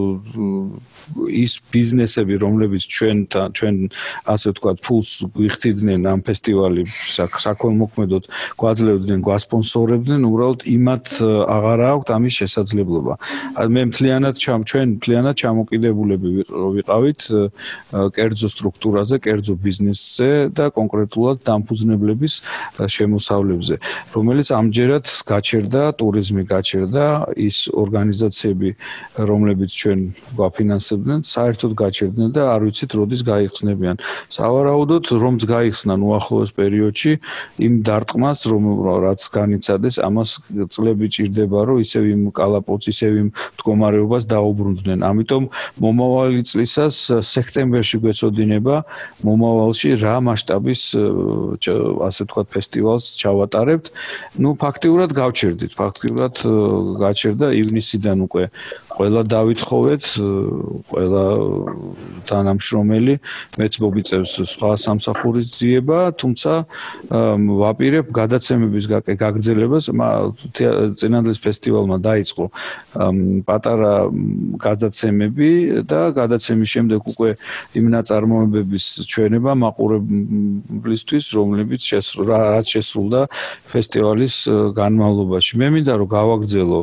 ის ბიზნესები, რომლებიც ჩვენ ასე ვთქვათ, ფულს გვიხდიდნენ ამ ფესტივალის საქველმოქმედოდ, გვაძლევდნენ, გვასპონსორებდნენ, უბრალოდ იმათ აღარ აქვს ამის შესაძლებლობა. მე ჩვენ მთლიანად ჩამოკიდებულები ვიყავით კერძო სტრუქტურაზე, კერძო ბიზნესზე და კონკრეტულად დამფუძნებლების შემოსავლებზე, რომელიც ამჯერად გაჩერდა, ტურიზმი გაჩერდა, ის ორგანიზაციები, რომლებიც ჩვენ გვაფინანსებდნენ, საერთოდ გაჩერდნენ და არ ვიცით როდის გაიხსნებიან. სავარაუდოდ რომც გაიხსნან უახლოეს პერიოდში, იმ დარტყმას, რაც განიცადეს, ამას წლები ჭირდება, რომ ისევ იმ კალაპოტს, ისევ იმ მდგომარეობას დაუბრუნდნენ. ამიტომ მომავალი წლისას სექტემბერში გვეცოდინება მომავალში რა მასშტაბის, ასე ვთქვათ, ფესტივალს ჩავატარებთ. ფაქტიურად გავჩერდით, ფაქტიურად გაჩერდა ივნისიდან უკვე ყველა დავითხოვეთ, ყველა თანამშრომელი, მეც მოგიწევს სხვა სამსახურის ძიება, თუმცა ვაპირებ გადაცემების გაგრძელებას. წინანდლის ფესტივალმა დაიწყო პატარა გადაცემები და გადაცემის შემდეგ უკვე იმ ნაწარმოებების ჩვენება მაყურებლისთვის, რომლებიც რაც შესრულდა ფესტივალის განმავლობაში. მე მინდა რომ გავაგრძელო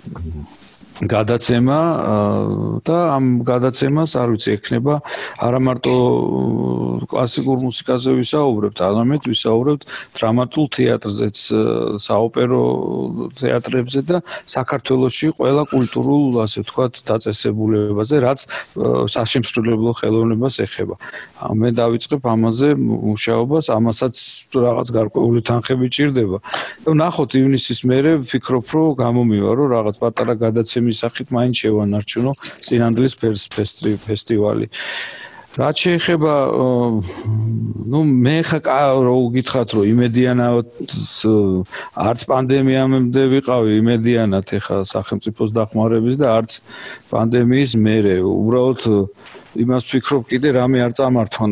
გადაცემა და ამ გადაცემას არ ვიცი ექნება არა მარტო კლასიკურ მუსიკაზე ვისაუბრებთ, არამედ ვისაუბრებთ დრამატულ თეატრზეც, საოპერო თეატრებზე და საქართველოში ყველა კულტურულ, ასე ვთქვათ, დაწესებულებაზე, რაც საშემსრულებლო ხელოვნებას ეხება. მე დავიწყებ ამაზე მუშაობას, ამასაც რაღაც გარკვეული თანხები ჭირდება. და ნახოთ ივნისის მერე ვფიქრობ, რომ გამომივა, რომ რაღაც პატარა გადაცემის სახით მაინც შევანარჩუნო წინანდლის ფესტივალი. რაც შეეხება ну მე ხა რო გითხრათ რომ იმედიანად არც პანდემიამდე ვიყავი იმედიანად ეხა სახელმწიფოს დახმარების და არც პანდემიის მერე უბრალოდ იმას ვფიქრობ კიდე რამე არ წამართვან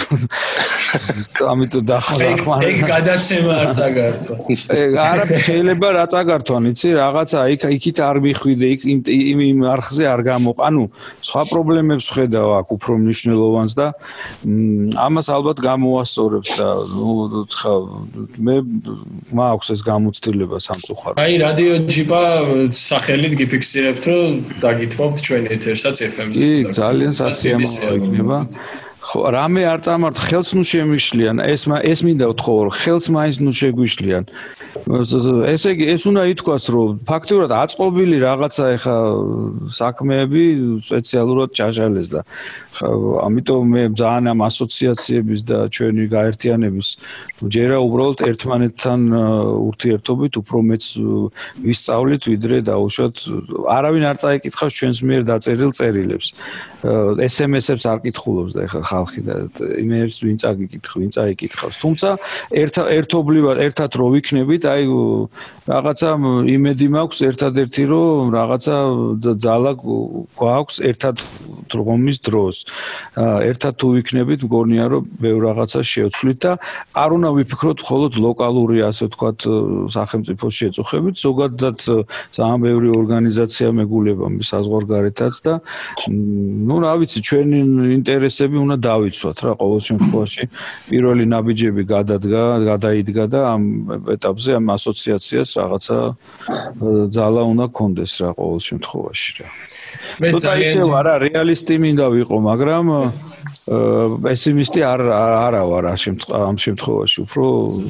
ამიტომ დახმარება ეგ გადაცემა არ წაგართვა არა შეიძლება რა წაგართვან იცი რაღაცა იქით არ მიხვიდე იმ არხზე არ გამოყანუ სხვა პრობლემებს ხედავ აქ უფრო მნიშვნელოვანს და ამას ალბათ გამოვასწორებს და ნუ ხა მე მაქვს ეს გამოცდილება სამწუხაროდ აი რადიო ჯიპა სახელით გიფიქსირებთ რომ დაგითმობთ ჩვენ ეთერსაც FM-ზე კი ძალიან სასიამოვნო იქნება ხო რამე არ წამართ ხელს ნუ შემიშლიან ეს მინდა ვთხოვო რომ ხელს მაინც ნუ შეგვიშლიან ესე იგი ეს უნდა ითქვას რომ ფაქტურად აწყობილი რაღაცა ეხა საქმეები სპეციალურად ჭაჟალეს და ამიტომ მე ძალიან ამ ასოციაციების და ჩვენი გაერთიანების ჯერა უბრალოდ ერთმანეთთან ურთიერთობით უფრო მეც ვისწავლით ვიდრე დაუშვათ არავინ არ წაიკითხავს ჩვენს მიერ დაწერილ წერილებს SMS-ებს არ კითხულობს და ეხა ხალხი და იმეებს ვინ წაიკითხავს თუმცა ერთობლივად ერთად რო ვიქნებით აი რაღაცა იმედი მაქვს ერთადერთი რომ რაღაცა ძალა გვაქვს ერთად დგომის დროს ერთად თუ ვიქნებით მგონია რომ ბევრ რაღაცას შევცვლით და არ უნდა ვიფიქროთ მხოლოდ ლოკალური ასე ვთქვათ სახელმწიფოს შეწუხებით ზოგადად ძალიან ბევრი ორგანიზაცია მეგულება საზღვარგარეთაც და ну რა ვიცი ჩვენი ინტერესები უნდა დავიცვათ რა ყოველ შემთხვევაში პირველი ნაბიჯები გადაიდგა და ამ ეტაპზე ამ ასოციაციას რაღაცა ძალა უნდა კონდეს რა ყოველ შემთხვევაში რა მე ძალიან არა რეალისტი მინდა ვიყო მაგრამ პესიმისტი არა ვარ ამ შემთხვევაში უფრო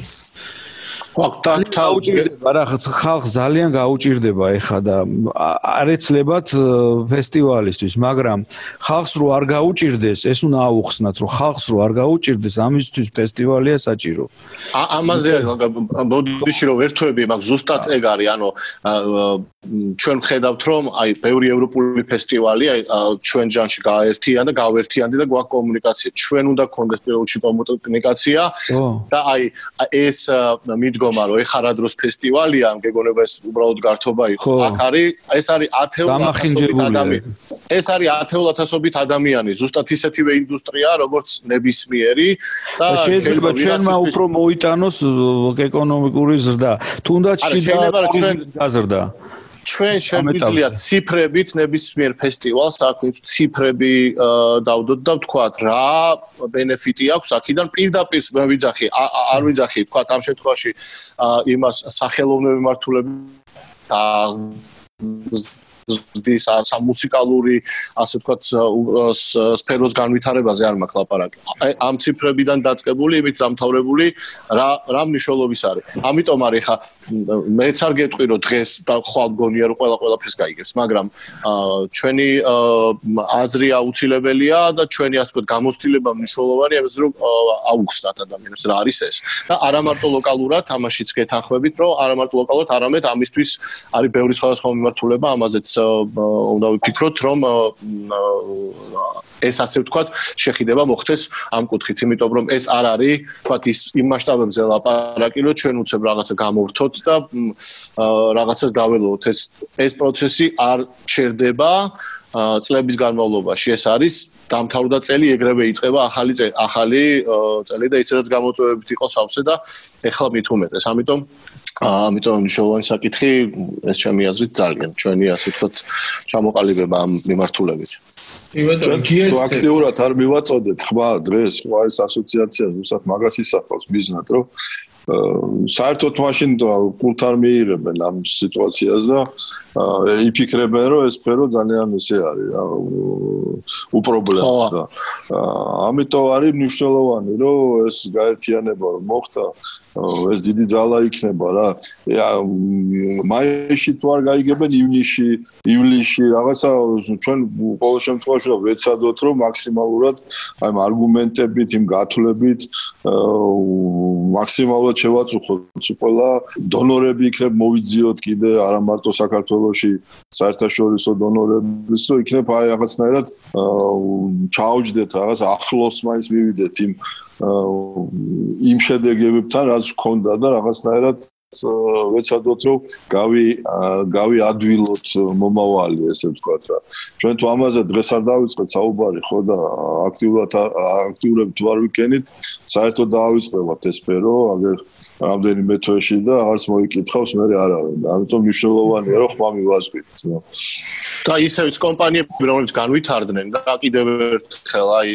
გაუჭირდება რა ხალხს ძალიან გაუჭირდება ეხა და არ ეცლებათ ფესტივალისთვის მაგრამ ხალხს რო არ გაუჭირდეს ეს უნდა აუხსნათ რომ ხალხს რო არ გაუჭირდეს ამისთვის ფესტივალია საჭირო ამაზე ბოდიში რო ვერთვები მაგ ზუსტად ეგ არის ანუ ჩვენ ხედავთ რომ აი ბევრი ევროპული ფესტივალი აი ჩვენ ჯანში გაერთიან და გავერთიანდი და გვაქვს კომუნიკაცია ჩვენ უნდა გქონდეს პირველში კომუნიკაცია და აი ეს მიდგომა რომ ეხა რა დროს ფესტივალია მგეგონება ეს უბრალოდ გართობა იყოს აქ არის ეს არის 10,000 ადამიანი ეს არის 10,000 ადამიანი ზუსტად ისეთივე ინდუსტრია როგორც ნებისმიერი და შეიძლება ჩვენმა უფრო მოიტანოს ეკონომიკური ზრდა თუნდაც შიდა გაზრდა ჩვენ შეგვიძლია ციფრებით ნებისმიერ ფესტივალს აქვს ციფრები დავდოთ და ვთქვათ რა ბენეფიტი აქვს აქედან პირდაპირ მე ვიძახი არ ვიძახი ვთქვათ ამ შემთხვევაში იმას სახელოვნური მართულებით ზრდის სამუსიკალური ასე ვთქვათ სფეროს განვითარებაზე არ მაქვს ლაპარაკი. ამ ციფრებიდან დაწყებული, იმით დამთავრებული რა მნიშვნელობის არის. ამიტომ არის ხა მეც არ გეტყვი რომ დღეს ხვალ გონია რომ ყველაფერს გაიგებს, მაგრამ ჩვენი აზრი აუცილებელია და ჩვენი ასე ვთქვათ გამოცდილება მნიშვნელოვანია იმის რომ აუხსნათ ადამიანებს რა არის ეს. და არა მარტო ლოკალურად, ამაშიც გეთანხმებით, რომ არა მარტო ლოკალურად, არამედ ამისთვის არის ბევრი სხვადასხვა მიმართულება, ამაზეც უნდა ვიფიქროთ რომ ეს ასე ვთქვათ შეხიდება მოხდეს ამ კუთხით იმიტომ რომ ეს არ არის ვთქვათ ის იმ მასშტაბებზე ლაპარაკი რომ ჩვენ უცებ რაღაცა გამოვრთოთ და რაღაცას დაველოთ ეს პროცესი არ ჩერდება წლების განმავლობაში ეს არის დამთავრდა წელი ეგრევე იწყება ახალი წელი და ისედაც გამოწვევებით იყო სავსე და ეხლა მით უმეტეს ამიტომ მნიშვნელოვანი საკითხი ეს ჩემი აზრით ძალიან ჩვენი ასე ვთქვათ ჩამოყალიბება ამ მიმართულებით. თუ აქტიურად არ მივაწოდეთ ხმა დღეს სხვა ეს ასოციაცია ზუსტად მაგას ისახავს მიზნად რომ საერთოდ მაშინ კულტ არ მიიღებენ ამ სიტუაციას და იფიქრებენ რომ ეს სფერო ძალიან ისე არის რა უპრობლემა და ამიტომ არის მნიშვნელოვანი რომ ეს გაერთიანება რომ მოხდა ეს დიდი ძალა იქნება რა მაისში თუ არ გაიგებენ ივლისში რაღაცა ჩვენ ყოველ შემთხვევაში ვეცადოთ რომ მაქსიმალურად აი ამ არგუმენტებით იმ გათვლებით მაქსიმალურად ნამდვილად შევაწუხოთ, ყველა დონორები იქნებ მოვიძიოთ კიდე არა მარტო საქართველოში საერთაშორისო დონორების, რომ იქნებ აი რაღაცნაირად ჩაუჯდეთ რაღაც ახლოს მაინც მივიდეთ იმ შედეგებთან, რაც ჰქონდა და რაღაცნაირად ვეცადოთ რომ გავიადვილოთ მომავალი, ესე ვთქვათ რა. ჩვენ თუ ამაზე დღეს არ დავიწყეთ საუბარი, ხო და აქტიურები თუ არ ვიკენით, საერთოდ დაავიწყებათ ეს სფერო, აგერ რამდენიმე თვეში და არც მოიკითხავს მე არავინ. ამიტომ მნიშვნელოვანია რომ ხმა მივაზღვით. და ისევიც კომპანიები, რომლებიც განვითარდნენ და კიდევ ერთხელ აი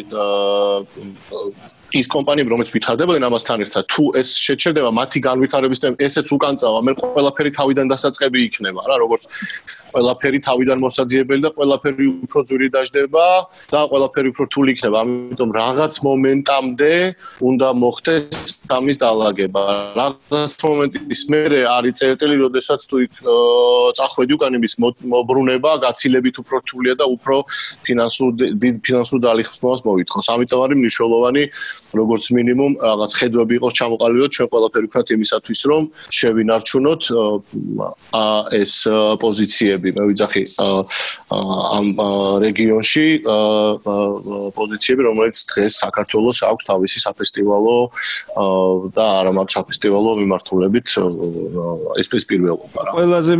ის კომპანიები, რომლებიც ვითარდებოდნენ ამასთან ერთად, თუ ეს შეჩერდება მათი განვითარების ესეც უკან წავა, მე ყველაფერი თავიდან დასაწყები იქნება რა, როგორც ყველაფერი თავიდან მოსაძიებელი და ყველაფერი უფრო ძვირი დაждდება და ყველაფერი უფრო რთული იქნება. ამიტომ რაღაც მომენტამდე უნდა მოხდეს ამის დალაგება. რაღაც მომენტის მერე არის წერტილი, როდესაც თუ იქ წახვედი უკან იმის მობრუნება გაცილებით უფრო რთულია და უფრო ფინანსურ ძალიხსნას მოითხოვს. ამიტომ არის მნიშვნელოვანი როგორც მინიმუმ რაღაც ხედვები იყოს ჩამოყალიბოთ ჩვენ ყველაფერი ვქნათ იმისათვის რომ შევინარჩუნოთ ეს პოზიციები. მე ვიძახი ამ რეგიონში პოზიციები, რომელიც დღეს საქართველოს აქვს თავისი საფესტივალო და არა მარტო საფესტივალო მიმართულებით ეს პირველობა რა. ყველაზე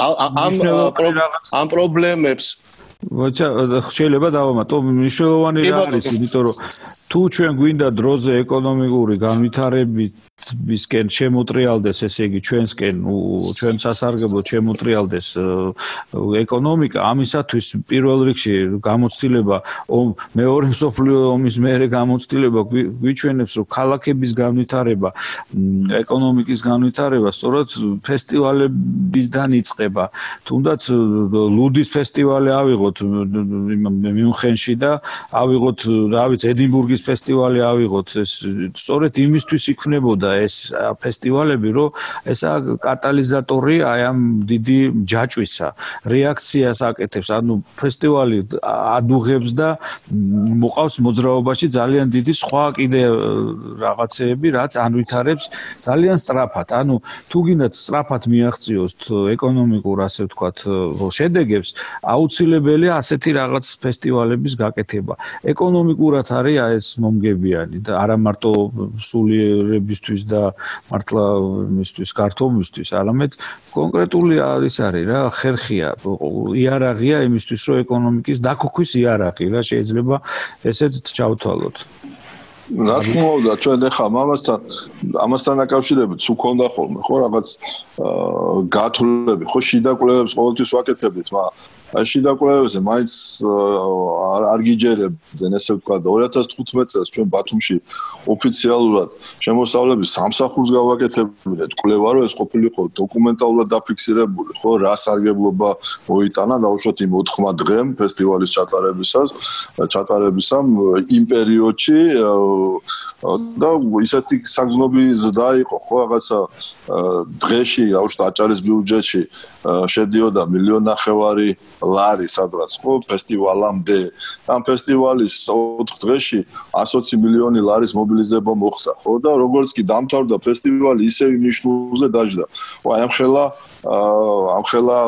ამ პრობლემებს შეიძლება დავამატო მნიშვნელოვანი რა არის, იმიტომ რომ თუ ჩვენ გვინდა დროზე ეკონომიკური განვითარებისკენ შემოტრიალდეს, ესე იგი ჩვენსკენ ჩვენ სასარგებლოდ შემოტრიალდეს ეკონომიკა, ამისათვის პირველ რიგში გამოცდილება მეორე მსოფლიო ომის მერე გამოცდილება გვიჩვენებს, რომ ქალაქების განვითარება, ეკონომიკის განვითარება სწორედ ფესტივალებიდან იწყება. თუნდაც ლუდის ფესტივალი ავიღოთ მიუნხენში და ავიღოთ, რა ვიცი, ედინბურგის ფესტივალი ავიღოთ, ეს სწორედ იმისთვის იქნებოდა ეს ფესტივალები, რომ ესა კატალიზატორი აი ამ დიდი ჯაჭვისა, რეაქციას აკეთებს, ანუ ფესტივალი ადუღებს და მოყავს მოძრაობაში ძალიან დიდი სხვა კიდე რაღაცეები, რაც ანვითარებს ძალიან სწრაფად. ანუ თუ გინდათ სწრაფად მიაღწიოს ეკონომიკურ, ასე ვთქვათ, შედეგებს, აუცილებელია ასეთი რაღაც ფესტივალების გაკეთება. ეკონომიკურად არის ეს მომგებიანი და არა მარტო სულიერებისთვის და მართლა იმისთვის გართობისთვის, არამედ კონკრეტული არის რა, ხერხია, იარაღია იმისთვის, რომ ეკონომიკის დაქუქვის იარაღი რა შეიძლება ესეც ჩავთვალოთ. რა თქმა უნდა, ჩვენ ახლა ამასთან დაკავშირებით უქონდა ხოლმე, ხო, რაღაც გათვლები, ხო, შიდა კვლევებს ყოველთვის ვაკეთებთ, მაგრამ აი შიდა კვლევებზე მაინც არ გიჯერებდნენ, ესე ვთქვათ, 2015 წელს ჩვენ ბათუმში ოფიციალურად შემოსავლების სამსახურს გავაკეთებდით კვლევა, რომ ეს ყოფილიყო დოკუმენტალურად დაფიქსირებული, ხო, რა სარგებლობა მოიტანა დაუშვათ იმ 4 დღემ ფესტივალის ჩატარებისამ იმ პერიოდში და ისეთი საგზნობი ზრდა იყო, ხო, რაღაცა დღეში, აუშვათ აჭარის ბიუჯეტში შედიოდა 1.5 მილიონი ლარი სადღაც, ხო, ფესტივალამდე. ამ ფესტივალის 4 დღეში 120 მილიონი ლარის მობილიზება მოხდა, ხო, და როგორც კი დამთავრდა ფესტივალი, ისევ იმ ნიშნულზე დაждდა. ხო, აი ამ ხელა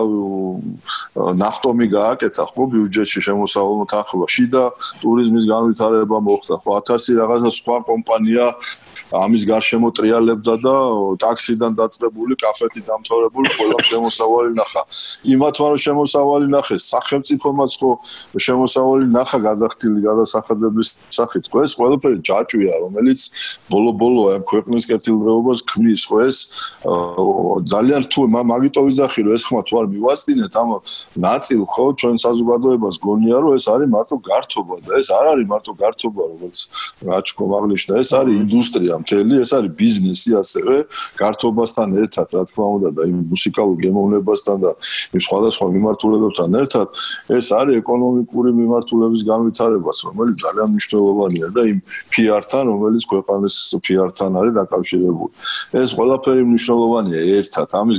ნახტომი გააკეთა, ხო, ბიუჯეტში შემოსავალ თანხმობაში და ტურიზმის განვითარება მოხდა, ხო, 1000 რაღაცა სხვა კომპანია ამის გარშემო ტრიალებდა და ტაქსიდან დაწყებული, კაფეთი დამთავრებული, ყველა შემოსავალი ნახა. იმათმა რომ შემოსავალი ნახეს, სახელმწიფომაც ხო შემოსავალი ნახა გადახდილი გადასახადების სახით. ხო, ეს ყველაფერი ჯაჭვია, რომელიც ბოლო-ბოლო ამ ქვეყნის კეთილდღეობას ქმნის, ხო, ეს ძალიან რთული, მაგიტო ვიძახი, რომ ეს ხმა თუ არ მივასწინეთ ამ ნაწილ, ხო, ჩვენ საზოგადოებას გონია, რომ ეს არის მარტო გართობა და ეს არ არის მარტო გართობა, როგორც რაჩკომ აღნიშნა, ეს არის ინდუსტრია მთელი, ეს არის ბიზნესი ასევე გართობასთან ერთად, რა თქმა უნდა და იმ მუსიკალურ გემოვნებასთან და იმ სხვადასხვა მიმართულებებთან ერთად, ეს არის ეკონომიკური მიმართულების განვითარებაც, რომელიც ძალიან მნიშვნელოვანია და იმ PR-თან, რომელიც ქვეყნის PR-თან არის დაკავშირებული. ეს ყველაფერი მნიშვნელოვანია ერთად, ამის გაწყვეტა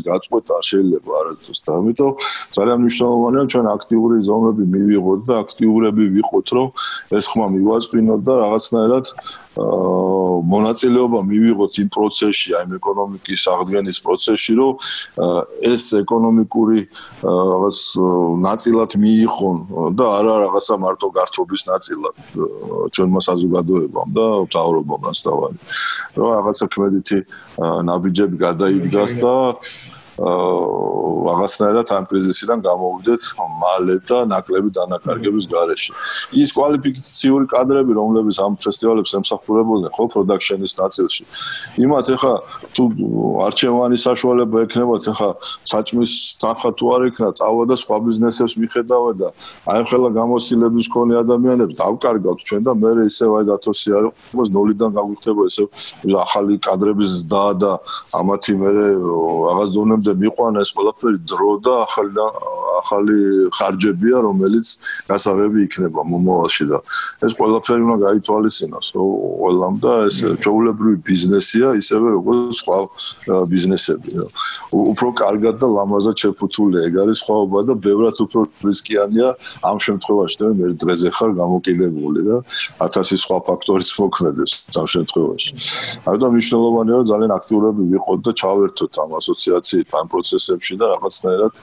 არ შეიძლება არასდროს და ამიტომ ძალიან მნიშვნელოვანია ჩვენ აქტიური ზომები მივიღოთ და აქტიურები ვიყოთ რომ ეს ხმა მივაწვინოთ და რაღაცნაირად მონაწილეობა მივიღოთ იმ პროცესში, აი ეკონომიკის აღდგენის პროცესში, რომ ეს ეკონომიკური რაღაც ნაწილად მიიღონ და არა რაღაცა მარტო გართობის ნაწილად ჩვენმა საზოგადოებამ და მთავრობამ ასთავარი. რომ რაღაცა ქმედითი ნაბიჯები გადაიდგას და რაღაცნაირად ამ კრიზისიდან გამოვიდეთ მალე და ნაკლები დანაკარგების გარეშე. ის კვალიფიციური კადრები, რომლებიც ამ ფესტივალებს ემსახურებოდნენ, ხო, პროდაქშენის ნაწილში. იმათ ეხა თუ არჩევანი საშუალება ექნებათ, ეხა საჭმის თანხა თუ არ ექნა, წავა და სხვა ბიზნესებს მიხედავა და აი ხელა გამოცდილების მქონე ადამიანებს დავკარგავთ ჩვენ და მე ისევ აი დათოსი არ იყოს ნოლიდან გაგვიხდება ესე ახალი კადრების ზრდა და ამათი მე რაღაც დონემდე მიყვანა ეს ყველაფერი დრო და ახალი ხარჯებია, რომელიც გასაღები იქნება მომავალში და ეს ყველაფერი უნდა გაითვალისწინოს ყველამ და ეს ჩვეულებრივი ბიზნესია, ისევე როგორც სხვა ბიზნესები. უფრო კარგად და ლამაზად შეფუთული ეგ არის სხვაობა და ბევრად უფრო რისკიანია ამ შემთხვევაში, და მე დღეზე ხარ გამოკიდებული და 1000 სხვა ფაქტორიც მოქმედებს ამ შემთხვევაში. ამიტომ მნიშვნელოვანია რომ ძალიან აქტიურები ვიყოთ და ჩავერთოთ ამ ასოციაციით ამ პროცესებში და რაღაცნაირად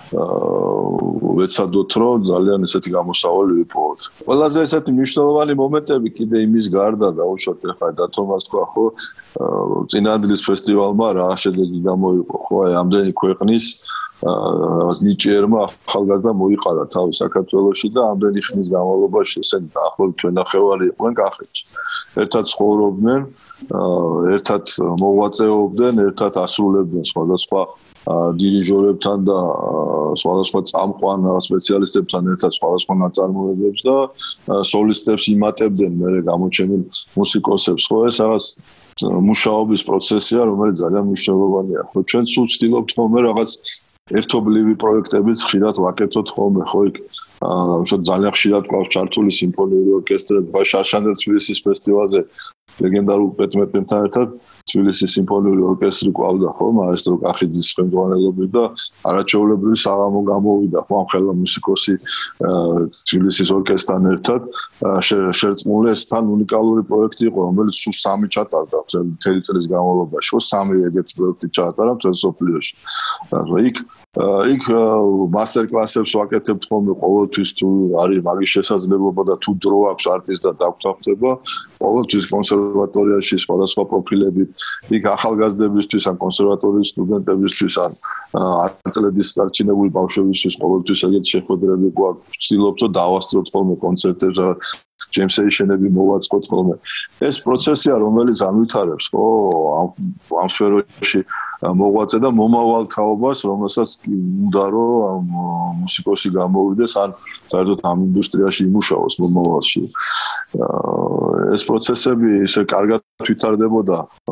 ვეცადოთ რომ ძალიან ესეთი გამოსავალი ვიპოვოთ. ყველაზე ესეთი მნიშვნელოვანი მომენტები კიდე იმის გარდა დაუშვათ ახლა დათომას თქვა ხო წინადლის ფესტივალმა რა შედეგი გამოიყო ხო აი ამდენი ქვეყნის რაღაც ნიჭიერმა ახალგაზრდა მოიყარა თავი საქართველოში და ამდენი ხნის განმავლობაში ესენი დაახლოებით თვენახევარი იყვნენ კახეთში. ერთად ცხოვრობდნენ, ერთად მოღვაწეობდნენ, ერთად ასრულებდნენ სხვადასხვა დირიჟორებთან და სხვადასხვა წამყვან სპეციალისტებთან ერთად სხვადასხვა ნაწარმოებებს და სოლისტებს იმატებდნენ მე გამოჩენილ მუსიკოსებს ხო ეს რაღაც მუშაობის პროცესია რომელიც ძალიან მნიშვნელოვანია ხო ჩვენ სულ ვცდილობთ ხოლმე რაღაც ერთობლივი პროექტებიც ხშირად ვაკეთოთ ხოლმე ხო იქ ძალიან ხშირად გვაქვს ჩართული სიმფონიური ორკესტრები შარშანდელ თბილისის ფესტივალზე ლეგენდარულ პეტმეტენთან ერთად თბილისის სიმფონიური ორკესტრი ყავდა ხო მაესტრო კახიძის ხელმძღვანელობით და არაჩვეულებრივი საღამო გამოვიდა ხო ამ ხელა მუსიკოსი თბილისის ორკესტრთან ერთად შერწყმული ეს თან უნიკალური პროექტი იყო რომელიც სულ 3 ჩატარდა მთელი წლის განმავლობაში ხო 3 ეგეთი პროექტი ჩაატარა მთელ სოფლიოში იქ მასტერ კლასებს ვაკეთებთ ხოლმე ყოველთვის თუ არის მაგის შესაძლებლობა და თუ დრო აქვს არტისტს და დაგვთანხმდება ყოველთვის კონსერვატორიაში სხვადასხვა პროფილები იქ ახალგაზრდებისთვის ან კონსერვატორიის სტუდენტებისთვის ან აწლედის სტარჩინებული ბავშვებისთვის ყოველთვის ეგეთი შეხვედრები გვაქვს ვცდილობთ რომ დავასწროთ ხოლმე კონცერტებს ჯემსეიშენები მოვაწყოთ ხოლმე ეს პროცესია რომელიც ამვითარებს ხო ამ სფეროში მოღვაწე და მომავალ თაობას რომელსაც უნდა რომ მუსიკოსი გამოვიდეს ან საერთოდ ამ ინდუსტრიაში იმუშაოს მომავალში ეს პროცესები ისე კარგად ვითარდებოდა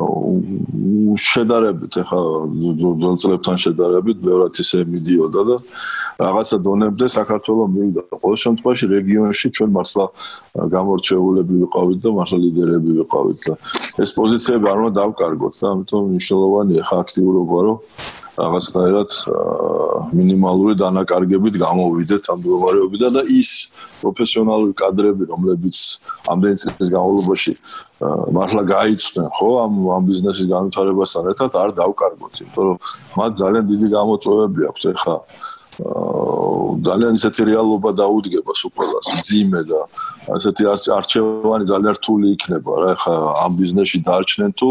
შედარებით ახლა ძველ წლებთან შედარებით ბევრად ისე მიდიოდა და რაღაცა დონემდე საქართველოს მივიდა ყოველ შემთხვევაში რეგიონში ჩვენ მართლა გამორჩეულები ვიყავით და მართლა ლიდერები ვიყავით და ეს პოზიციები არ უნდა დავკარგოთ და ამიტომ მნიშვნელოვანია ხა აქტიურობა რომ რაღაცნაირად მინიმალური დანაკარგებით გამოვიდეთ ამ მდგომარეობიდან და ის პროფესიონალური კადრები რომლებიც ამდენი წლის განმავლობაში მართლა გაიცნდნენ ხო ამ ბიზნესის განვითარებასთან ერთად არ დავკარგოთ იმიტომ რომ მათ ძალიან დიდი გამოწვევები აქვთ ეხლა ძალიან ისეთი რეალობა დაუდგება სულ ძიმე და ასეთი არჩევანი ძალიან რთული იქნება რა ეხლა ამ ბიზნესში დაარჩნენ თუ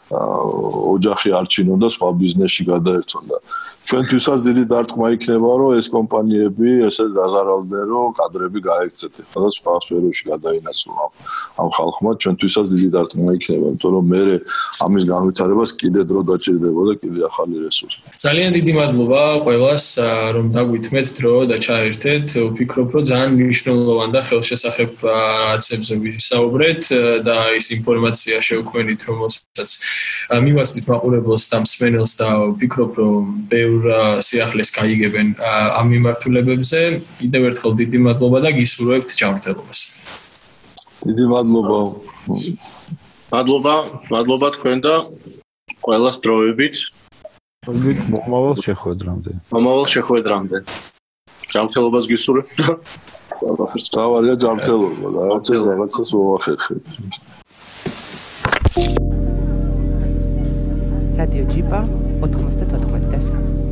ოჯახი არჩინონ და სხვა ბიზნესში გადაერთონ და ჩვენთვისაც დიდი დარტყმა იქნება რომ ეს კომპანიები ესე დაზარავდნენ რომ კადრები გაექცეთ და სხვა სფეროში გადაინაცვლონ ამ ხალხმა ჩვენთვისაც დიდი დარტყმა იქნება იმიტომ რომ მე ამის განვითარებას კიდე დრო დაჭირდება და კიდე ახალი რესურსი ძალიან დიდი მადლობა ყველას რომ დაგვითმეთ დრო და ჩაერთეთ ვფიქრობ რომ ძალიან მნიშვნელოვანი და ხელშესახებ რაღაცებზე ვისაუბრეთ და ის ინფორმაცია შევქმნით რომელსაც მივაწვით მაყურებელს და მსმენელს და ვფიქრობ რომ ბევრ სიახლეს გაიგებენ ამ მიმართულებებზე კიდევ ერთხელ დიდი მადლობა და გისურვებთ ჯანმრთელობას დიდი მადლობა მადლობა თქვენ და ყველას დროებით მომავალ შეხვედრამდე. მომავალ შეხვედრამდე. ჯანმრთელობას გისურვებ. თავარია ჯანმრთელობა და რაღაცას ვუახერხებ. რადიო ჯიპა 94.3